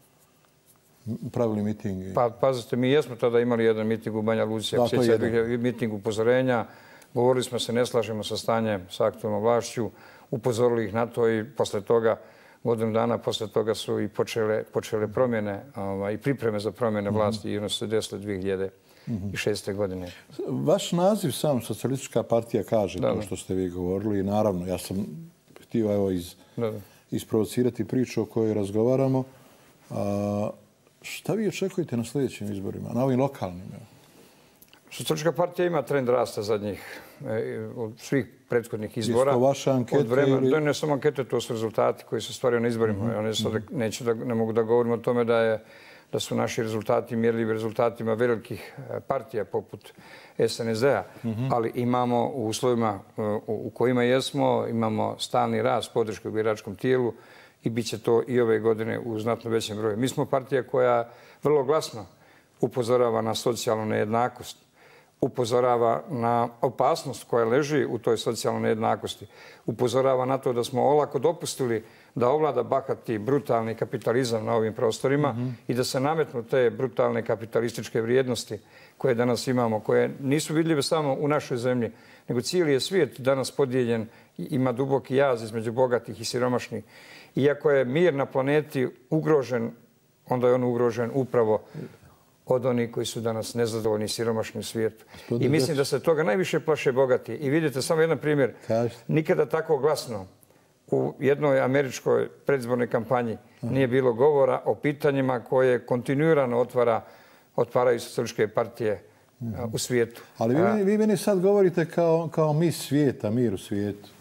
pravili miting? Pa, pazite, mi jesmo tada imali jedan miting u Banja Luci, miting upozorenja. Govorili smo se, ne slažemo sa stanjem, sa aktualnom vlašću, upozorili ih na to i posle toga, godinu dana posle toga su i počele, počele promjene ovaj, i pripreme za promjene vlasti i ono se desile dvije hiljade šeste. godine. Vaš naziv sam Socijalistička partija kaže to što ste vi govorili i naravno ja sam htio evo iz, isprovocirati priču o kojoj razgovaramo. A, šta vi očekujete na sljedećim izborima, na ovim lokalnim? Socijalistička partija ima trend rasta zadnjih od svih prethodnih izbora. Isto vaše ankete? Ili... Ne samo ankete, to su rezultati koji se stvaraju na izborima. Mm-hmm. Ja sad neću da, ne mogu da govorim o tome da, je, da su naši rezultati mjerljivi rezultatima velikih partija poput S N S D-a, mm-hmm. ali imamo u uslovima u kojima jesmo, imamo stalni rast podrške u biračkom tijelu i bit će to i ove godine u znatno većem broju. Mi smo partija koja vrlo glasno upozorava na socijalnu nejednakost, upozorava na opasnost koja leži u toj socijalnoj nejednakosti, upozorava na to da smo olako dopustili da ovlada bahati brutalni kapitalizam na ovim prostorima mm-hmm. i da se nametnu te brutalne kapitalističke vrijednosti koje danas imamo, koje nisu vidljive samo u našoj zemlji, nego cijeli je svijet danas podijeljen, ima duboki jaz između bogatih i siromašnih. Iako je mir na planeti ugrožen, onda je on ugrožen upravo od onih koji su danas nezadovoljni i siromašni u svijetu. I mislim da se toga najviše plaše bogati. I vidite, samo jedan primjer. Nikada tako glasno u jednoj američkoj predizbornoj kampanji nije bilo govora o pitanjima koje kontinuirano otvara, otvaraju socijalističke partije u svijetu. Ali vi, vi meni sad govorite kao, kao mi svijeta, mir u svijetu.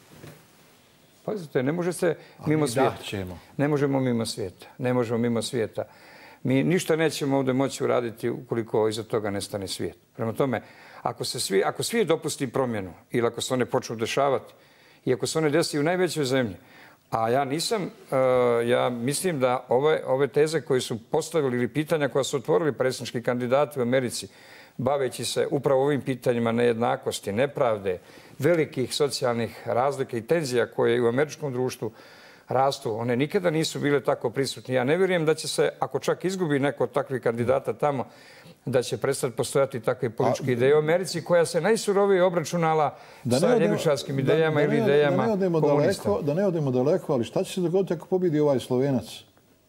Pazite, ne može se mimo svijeta. Ne možemo mimo svijeta. Ne možemo mimo svijeta. Mi ništa nećemo ovdje moći uraditi ukoliko iza toga nestane svijet. Prema tome, ako, se svi, ako svijet dopusti promjenu ili ako se one počnu dešavati i ako se one desi u najvećoj zemlji, a ja nisam, uh, ja mislim da ove, ove teze koje su postavili ili pitanja koja su otvorili predsjednički kandidati u Americi, baveći se upravo ovim pitanjima nejednakosti, nepravde, velikih socijalnih razlika i tenzija koje u američkom društvu rastu, one nikada nisu bile tako prisutne. Ja ne vjerujem da će se, ako čak izgubi neko od takvih kandidata tamo, da će prestati postojati takve političke ideje u Americi koja se najsurovije obračunala sa ljevičarskim idejama ili idejama komunista. Da ne odemo daleko, ali šta će se dogoditi ako pobjedi ovaj Slovenac?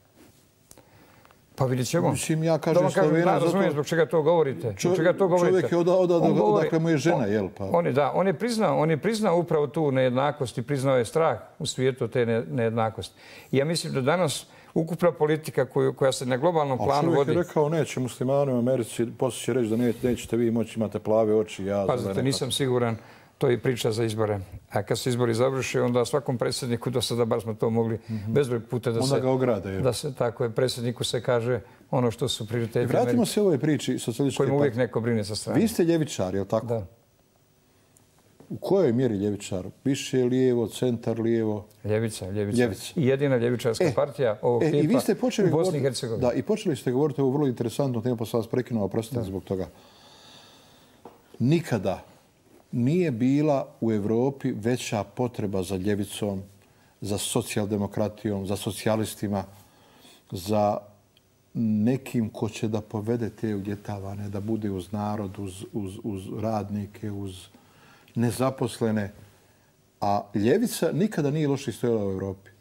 Pa vidjet ćemo. Mislim, ja kažem Slovenac... Razumijem zbog čega to govorite. Zbog čega to govorite. Čovjek je odakle mu je žena, jel? On je, da, on je priznao, on je priznao upravo tu nejednakost i priznao je strah u svijetu te nejednakosti. I ja mislim da danas ukupna politika koju, koja se na globalnom planu vodi... A čovjek je rekao neće muslimani u Americi, poslije će reći da nećete vi moći, imate plave oči. Ja, Pazite, nisam siguran. To je priča za izbore. A kad se izbori završe, onda svakom predsjedniku, do sada bar smo to mogli mm-hmm. bezbroj puta da onda se... ga ograde. Da se, tako je, predsjedniku se kaže ono što su prioriteti Amerike. Vratimo se ovoj priči socijalističke kojim uvijek neko brine sa strane. Vi ste ljevičar, je li tako? Da. U kojoj mjeri ljevičar? Više lijevo, centar lijevo? Ljevica, ljevica. ljevica. I jedina ljevičarska e, partija ovog e, tipa i vi ste počeli u Bosni i Hercegovini. Da, i počeli ste govoriti o vrlo interesantnom temu, pa sam vas prekinuo, oprostite zbog toga. Nikada nije bila u Evropi veća potreba za ljevicom, za socijaldemokratijom, za socijalistima, za nekim ko će da povede te ugjetavane, da bude uz narod, uz, uz, uz radnike, uz nezaposlene. A ljevica nikada nije loše stojala u Evropi.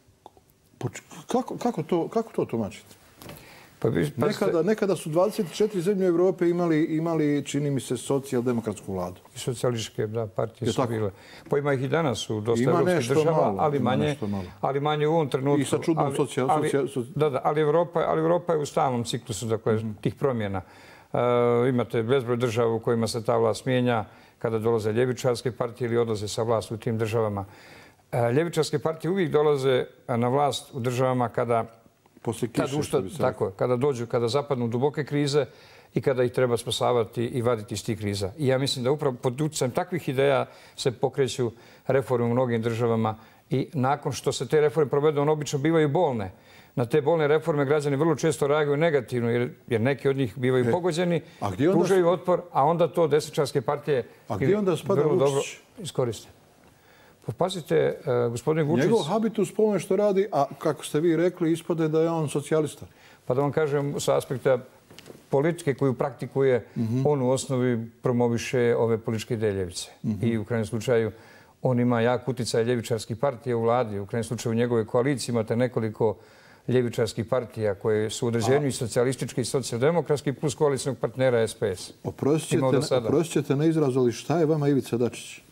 Kako, kako, to, kako to tumačite? Pa, pa nekada, nekada su dvadeset četiri zemlje Evrope imali, imali, čini mi se, socijaldemokratsku vladu. I socijalističke da, partije su bile. Pa ima ih i danas u dosta evropskih država, malo, ali, manje, ali manje u ovom trenutku. I sa čudnom socijal... Da, da, ali Evropa, ali Evropa je u stalnom ciklusu dakle, mm-hmm. tih promjena. E, imate bezbroj država u kojima se ta vlast mijenja kada dolaze ljevičarske partije ili odlaze sa vlasti u tim državama. E, ljevičarske partije uvijek dolaze na vlast u državama kada Kad ušta, tako, kada dođu, kada zapadnu duboke krize i kada ih treba spasavati i vaditi iz tih kriza. I ja mislim da upravo pod utjecajem takvih ideja se pokreću reforme u mnogim državama i nakon što se te reforme provedu, one obično bivaju bolne. Na te bolne reforme građani vrlo često reaguju negativno jer, jer neki od njih bivaju e, pogođeni, pružaju otpor, a onda to desničarske partije a gdje onda spada vrlo dobro iskoriste. Pazite, gospodin Vučić... Njegov habitus po što radi, a kako ste vi rekli, ispade da je on socijalista. Pa da vam kažem, sa aspekta politike koju praktikuje, mm-hmm. on u osnovi promoviše ove političke ideje ljevice. Mm-hmm. I u krajnjem slučaju on ima jak uticaj ljevičarskih partija u vladi. U krajnjem slučaju u njegove koaliciji imate nekoliko ljevičarskih partija koje su u određenju i socijalistički i socijaldemokratski plus koalicijnog partnera S P S. Oprostit ćete na izrazu, ali šta je vama Ivica Dačić?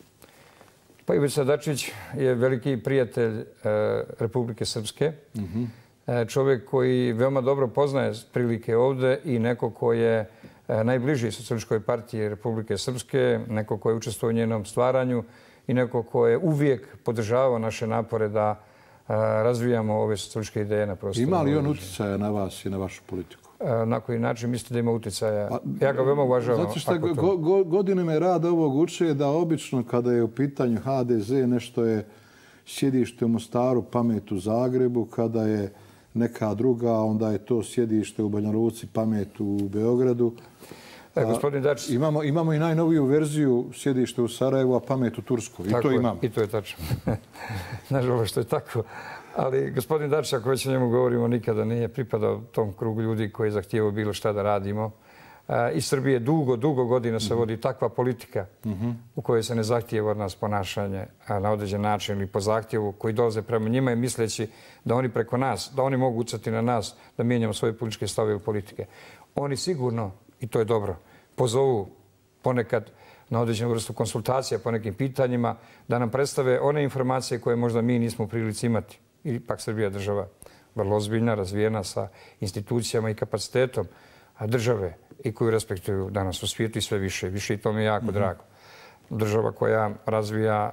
Pa Ivica Dačić je veliki prijatelj e, Republike Srpske. Mm-hmm. E, čovjek koji veoma dobro poznaje prilike ovdje i neko ko je e, najbliži Socijalističkoj partiji Republike Srpske, neko ko je učestvovao u njenom stvaranju i neko ko je uvijek podržavao naše napore da e, razvijamo ove socijalističke ideje na prostoru. Ima li on utjecaja na vas i na vašu politiku? Na koji način mislite da ima utjecaja? Ja ga veoma uvažavam. Zato što go, go, godinama rada ovog uče da obično kada je u pitanju H D Z nešto je sjedište u Mostaru, pamet u Zagrebu, kada je neka druga, onda je to sjedište u Banja Luci, pamet u Beogradu. E, gospodin Dačić... Imamo, imamo i najnoviju verziju sjedište u Sarajevu, a pamet u Tursku. I tako to je, imamo. I to je tačno. Nažalost, to je tako. Ali gospodin Dačić, ako već o njemu govorimo, nikada nije pripadao tom krugu ljudi koji je zahtijevao bilo šta da radimo. Iz Srbije dugo, dugo godina se vodi takva politika u kojoj se ne zahtijeva od nas ponašanje na određen način ili po zahtjevu koji dolaze prema njima i misleći da oni preko nas, da oni mogu ucati na nas da mijenjamo svoje političke stavove ili politike. Oni sigurno, i to je dobro, pozovu ponekad na određenu vrstu konsultacija po nekim pitanjima, da nam predstave one informacije koje možda mi nismo u prilici imati. Ili pak Srbija država vrlo ozbiljna, razvijena sa institucijama i kapacitetom države i koju respektuju danas u svijetu i sve više. Više i to mi je jako mm-hmm. drago. Država koja razvija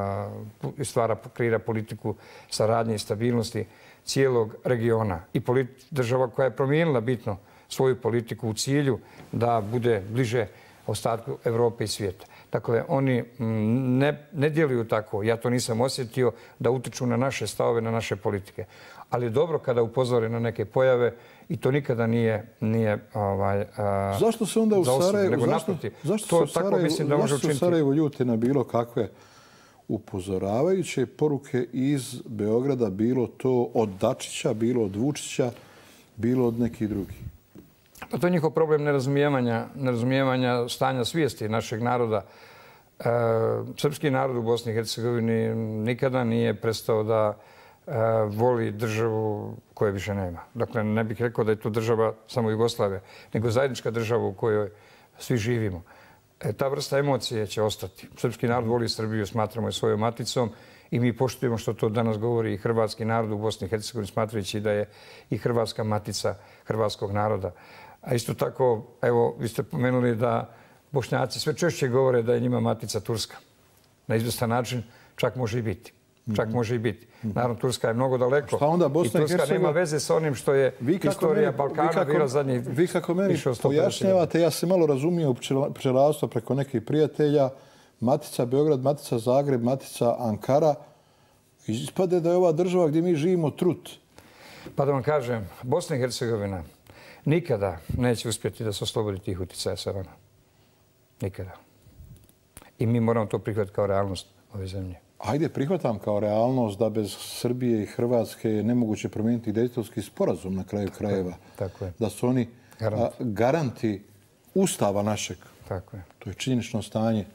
i stvara, kreira politiku saradnje i stabilnosti cijelog regiona. I politi- država koja je promijenila bitno svoju politiku u cilju da bude bliže ostatku Evrope i svijeta. Dakle, oni ne, ne djeluju tako, ja to nisam osjetio, da utiču na naše stavove, na naše politike. Ali je dobro kada upozore na neke pojave i to nikada nije... nije ovaj, a, zašto se onda u Sarajevu, zašto, zašto to, se u Sarajevu, tako mislim da može učiniti. Sarajevu ljute na bilo kakve upozoravajuće poruke iz Beograda, bilo to od Dačića, bilo od Vučića, bilo od nekih drugih? Pa to je njihov problem nerazumijevanja, nerazumijevanja stanja svijesti našeg naroda. E, srpski narod u Bosni i Hercegovini nikada nije prestao da e, voli državu koje više nema. Dakle, ne bih rekao da je to država samo Jugoslavije, nego zajednička država u kojoj svi živimo. E, ta vrsta emocije će ostati. Srpski narod voli Srbiju, smatramo je svojom maticom i mi poštujemo što to danas govori i hrvatski narod u Bosni i Hercegovini, smatrajući da je i hrvatska matica hrvatskog naroda. A isto tako, evo, vi ste pomenuli da Bošnjaci sve češće govore da je njima matica Turska. Na izvestan način čak može i biti. Čak može i biti. Naravno, Turska je mnogo daleko. Šta onda Bosna i Turska nema veze sa onim što je historija Balkana bila zadnjih više od sto pedeset godina. Vi kako meni pojašnjavate, ja se malo razumio u pčelarstvo preko nekih prijatelja, matica Beograd, matica Zagreb, matica Ankara. Ispade da je ova država gdje mi živimo trut. Pa da vam kažem, Bosna i Hercegovina nikada neće uspjeti da se oslobodi tih uticaja Sarana. Nikada. I mi moramo to prihvatiti kao realnost ove zemlje. Ajde, prihvatam kao realnost da bez Srbije i Hrvatske je nemoguće promijeniti Dejtonski sporazum na kraju krajeva. Tako je. Da su oni garanti, a, garanti Ustava našeg. Tako je. To je činjenično stanje.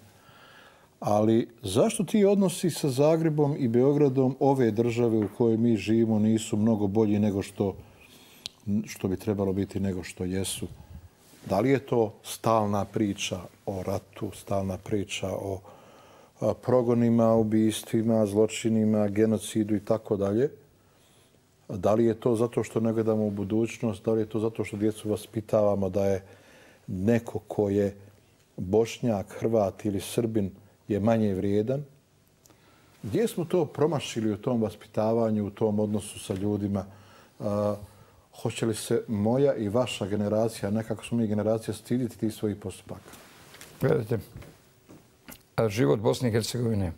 Ali zašto ti odnosi sa Zagrebom i Beogradom ove države u kojoj mi živimo nisu mnogo bolji nego što, što bi trebalo biti nego što jesu? Da li je to stalna priča o ratu, stalna priča o progonima, ubistvima, zločinima, genocidu i tako dalje? Da li je to zato što ne gledamo u budućnost? Da li je to zato što djecu vaspitavamo da je neko ko je Bošnjak, Hrvat ili Srbin je manje vrijedan? Gdje smo to promašili u tom vaspitavanju, u tom odnosu sa ljudima? A, hoće li se moja i vaša generacija, nekako smo mi generacija, stiditi tih svojih postupaka? Gledajte, život Bosne i Hercegovine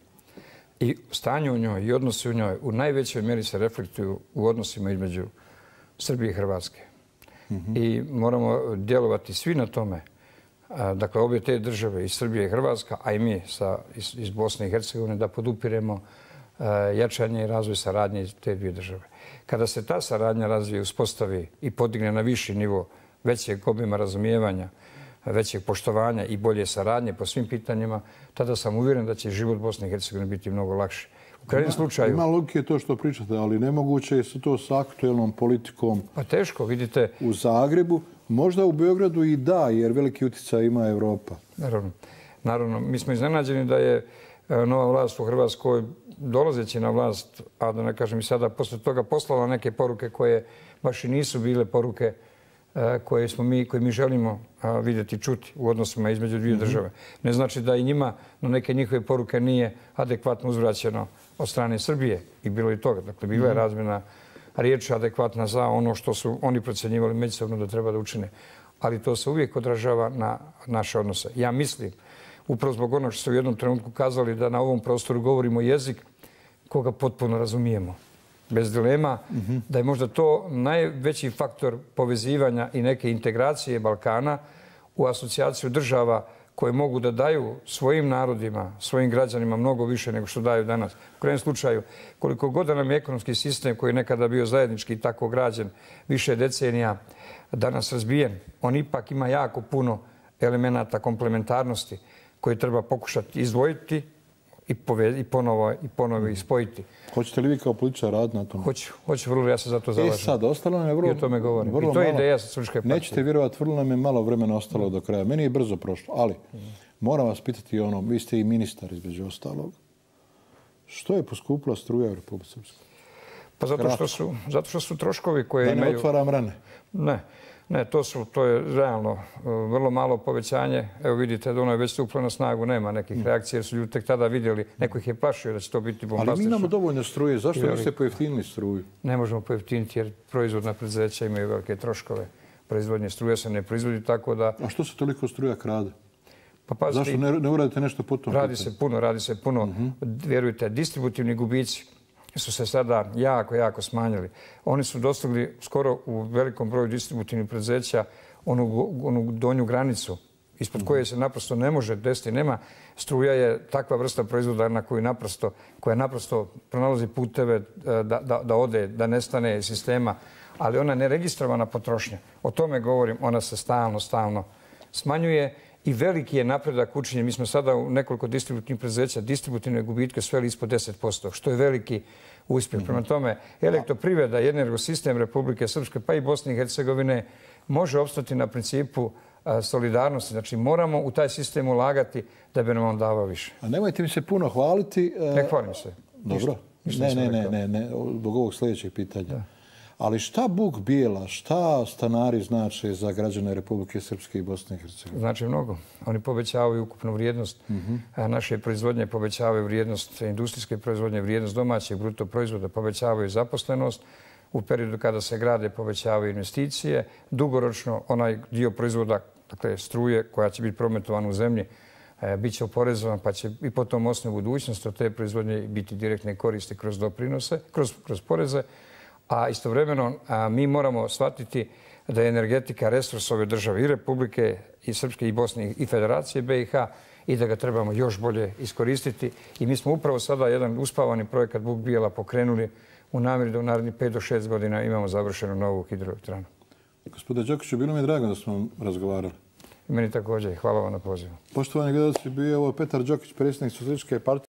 i stanje u njoj i odnosi u njoj u najvećoj mjeri se reflektuju u odnosima između Srbije i Hrvatske. Mm-hmm. I moramo djelovati svi na tome. Dakle, obje te države, i Srbija i Hrvatska, a i mi sa, iz, iz Bosne i Hercegovine, da podupiremo uh, jačanje i razvoj saradnje iz te dvije države. Kada se ta saradnja razvije, uspostavi i podigne na viši nivo većeg obima razumijevanja, većeg poštovanja i bolje saradnje po svim pitanjima, tada sam uvjeren da će život Bosne i Hercegovine biti mnogo lakši. U krajnjem slučaju... Ima logike to što pričate, ali nemoguće je to sa aktuelnom politikom. Pa teško, vidite... U Zagrebu, možda u Beogradu i da, jer veliki utjecaj ima Evropa. Naravno. Naravno, mi smo iznenađeni da je nova vlast u Hrvatskoj dolazeći na vlast, a da ne kažem i sada, posle toga poslala neke poruke koje baš i nisu bile poruke koje smo mi, koje mi želimo vidjeti i čuti u odnosima između dvije države. Ne znači da i njima na neke njihove poruke nije adekvatno uzvraćeno od strane Srbije i bilo i toga. Dakle, bila je razmjena riječi adekvatna za ono što su oni procjenjivali međusobno da treba da učine. Ali to se uvijek odražava na naše odnose. Ja mislim, upravo zbog onog što ste u jednom trenutku kazali, da na ovom prostoru govorimo jezik koga potpuno razumijemo. Bez dilema, mm-hmm. da je možda to najveći faktor povezivanja i neke integracije Balkana u asocijaciju država koje mogu da daju svojim narodima, svojim građanima mnogo više nego što daju danas. U krajnjem slučaju, koliko god da nam je ekonomski sistem koji je nekada bio zajednički i tako građen više decenija danas razbijen, on ipak ima jako puno elemenata komplementarnosti koje treba pokušati izdvojiti i, pove, i ponovo, i ponovo mm. ispojiti. Hoćete li vi kao političar raditi na tome? Hoću, hoću vrlo, ja se za to zalažem. E sad, ostalo nam je vrlo... I o tome govorim. I to je ideja Srpske partije. Nećete vjerovati, vrlo nam je malo vremena ostalo mm. do kraja. Meni je brzo prošlo, ali mm. moram vas pitati ono, vi ste i ministar između ostalog. Što je poskupila struja u Republici Srpskoj? Pa zato što, su, zato što su troškovi koje imaju... Da ne imaju... otvaram rane? Ne. Ne, to, su, to je realno vrlo malo povećanje. Evo vidite da ono je već stupilo na snagu, nema nekih mm. reakcija jer su ljudi tek tada vidjeli. Neko ih je plašio da će to biti bombastično. Ali mi imamo dovoljno struje. Zašto niste pojeftinili struju? Ne možemo pojeftiniti jer proizvodna preduzeća imaju velike troškove. Proizvodnje struje se ne proizvodi tako da... A što se toliko struja krade? Pa pazite, zašto ne, ne uradite nešto po tom? Radi se puno, radi se puno. Mm-hmm. Vjerujte, distributivni gubici su se sada jako, jako smanjili. Oni su dostigli skoro u velikom broju distributivnih preduzeća onu, onu donju granicu ispod koje se naprosto ne može desiti. Nema. Struja je takva vrsta proizvoda na koju naprosto, koja naprosto pronalazi puteve da, da, da ode, da nestane iz sistema, ali ona neregistrovana potrošnja. O tome govorim, ona se stalno, stalno smanjuje i veliki je napredak učinjen. Mi smo sada u nekoliko distributivnih preduzeća distributivne gubitke sveli ispod deset posto, što je veliki uspjeh. Prema tome, elektroprivreda i energosistem Republike Srpske, pa i Bosne i Hercegovine, može opstati na principu solidarnosti. Znači, moramo u taj sistem ulagati da bi nam on davao više. A nemojte mi se puno hvaliti. Ne hvalim se. Dobro. Ništa, ništa ne, ne, ne, ne, ne, zbog ovog sljedećeg pitanja. Da. Ali šta Buk bijela, šta stanari znače za građane Republike Srpske i Bosne i Hercegovine? Znači mnogo. Oni povećavaju ukupnu vrijednost mm-hmm. naše proizvodnje, povećavaju vrijednost industrijske proizvodnje, vrijednost domaćeg bruto proizvoda, povećavaju zaposlenost. U periodu kada se grade povećavaju investicije. Dugoročno onaj dio proizvoda, dakle struje koja će biti prometovana u zemlji, bit će oporezovan pa će i po tom osnovu budućnosti od te proizvodnje biti direktne koristi kroz doprinose, kroz, kroz poreze. A istovremeno a, mi moramo shvatiti da je energetika resurs ove države i Republike i Srpske i Bosne i Federacije B i H i da ga trebamo još bolje iskoristiti. I mi smo upravo sada jedan uspavani projekat Buk Bijela pokrenuli u namjeri da u narednih pet do šest godina imamo završenu novu hidroelektranu. Gospodine Đokiću, bilo mi je drago da smo razgovarali. I meni također. Hvala vam na pozivu. Poštovani gledalci, bio je ovo Petar Đokić, predsjednik Socijalističke partije.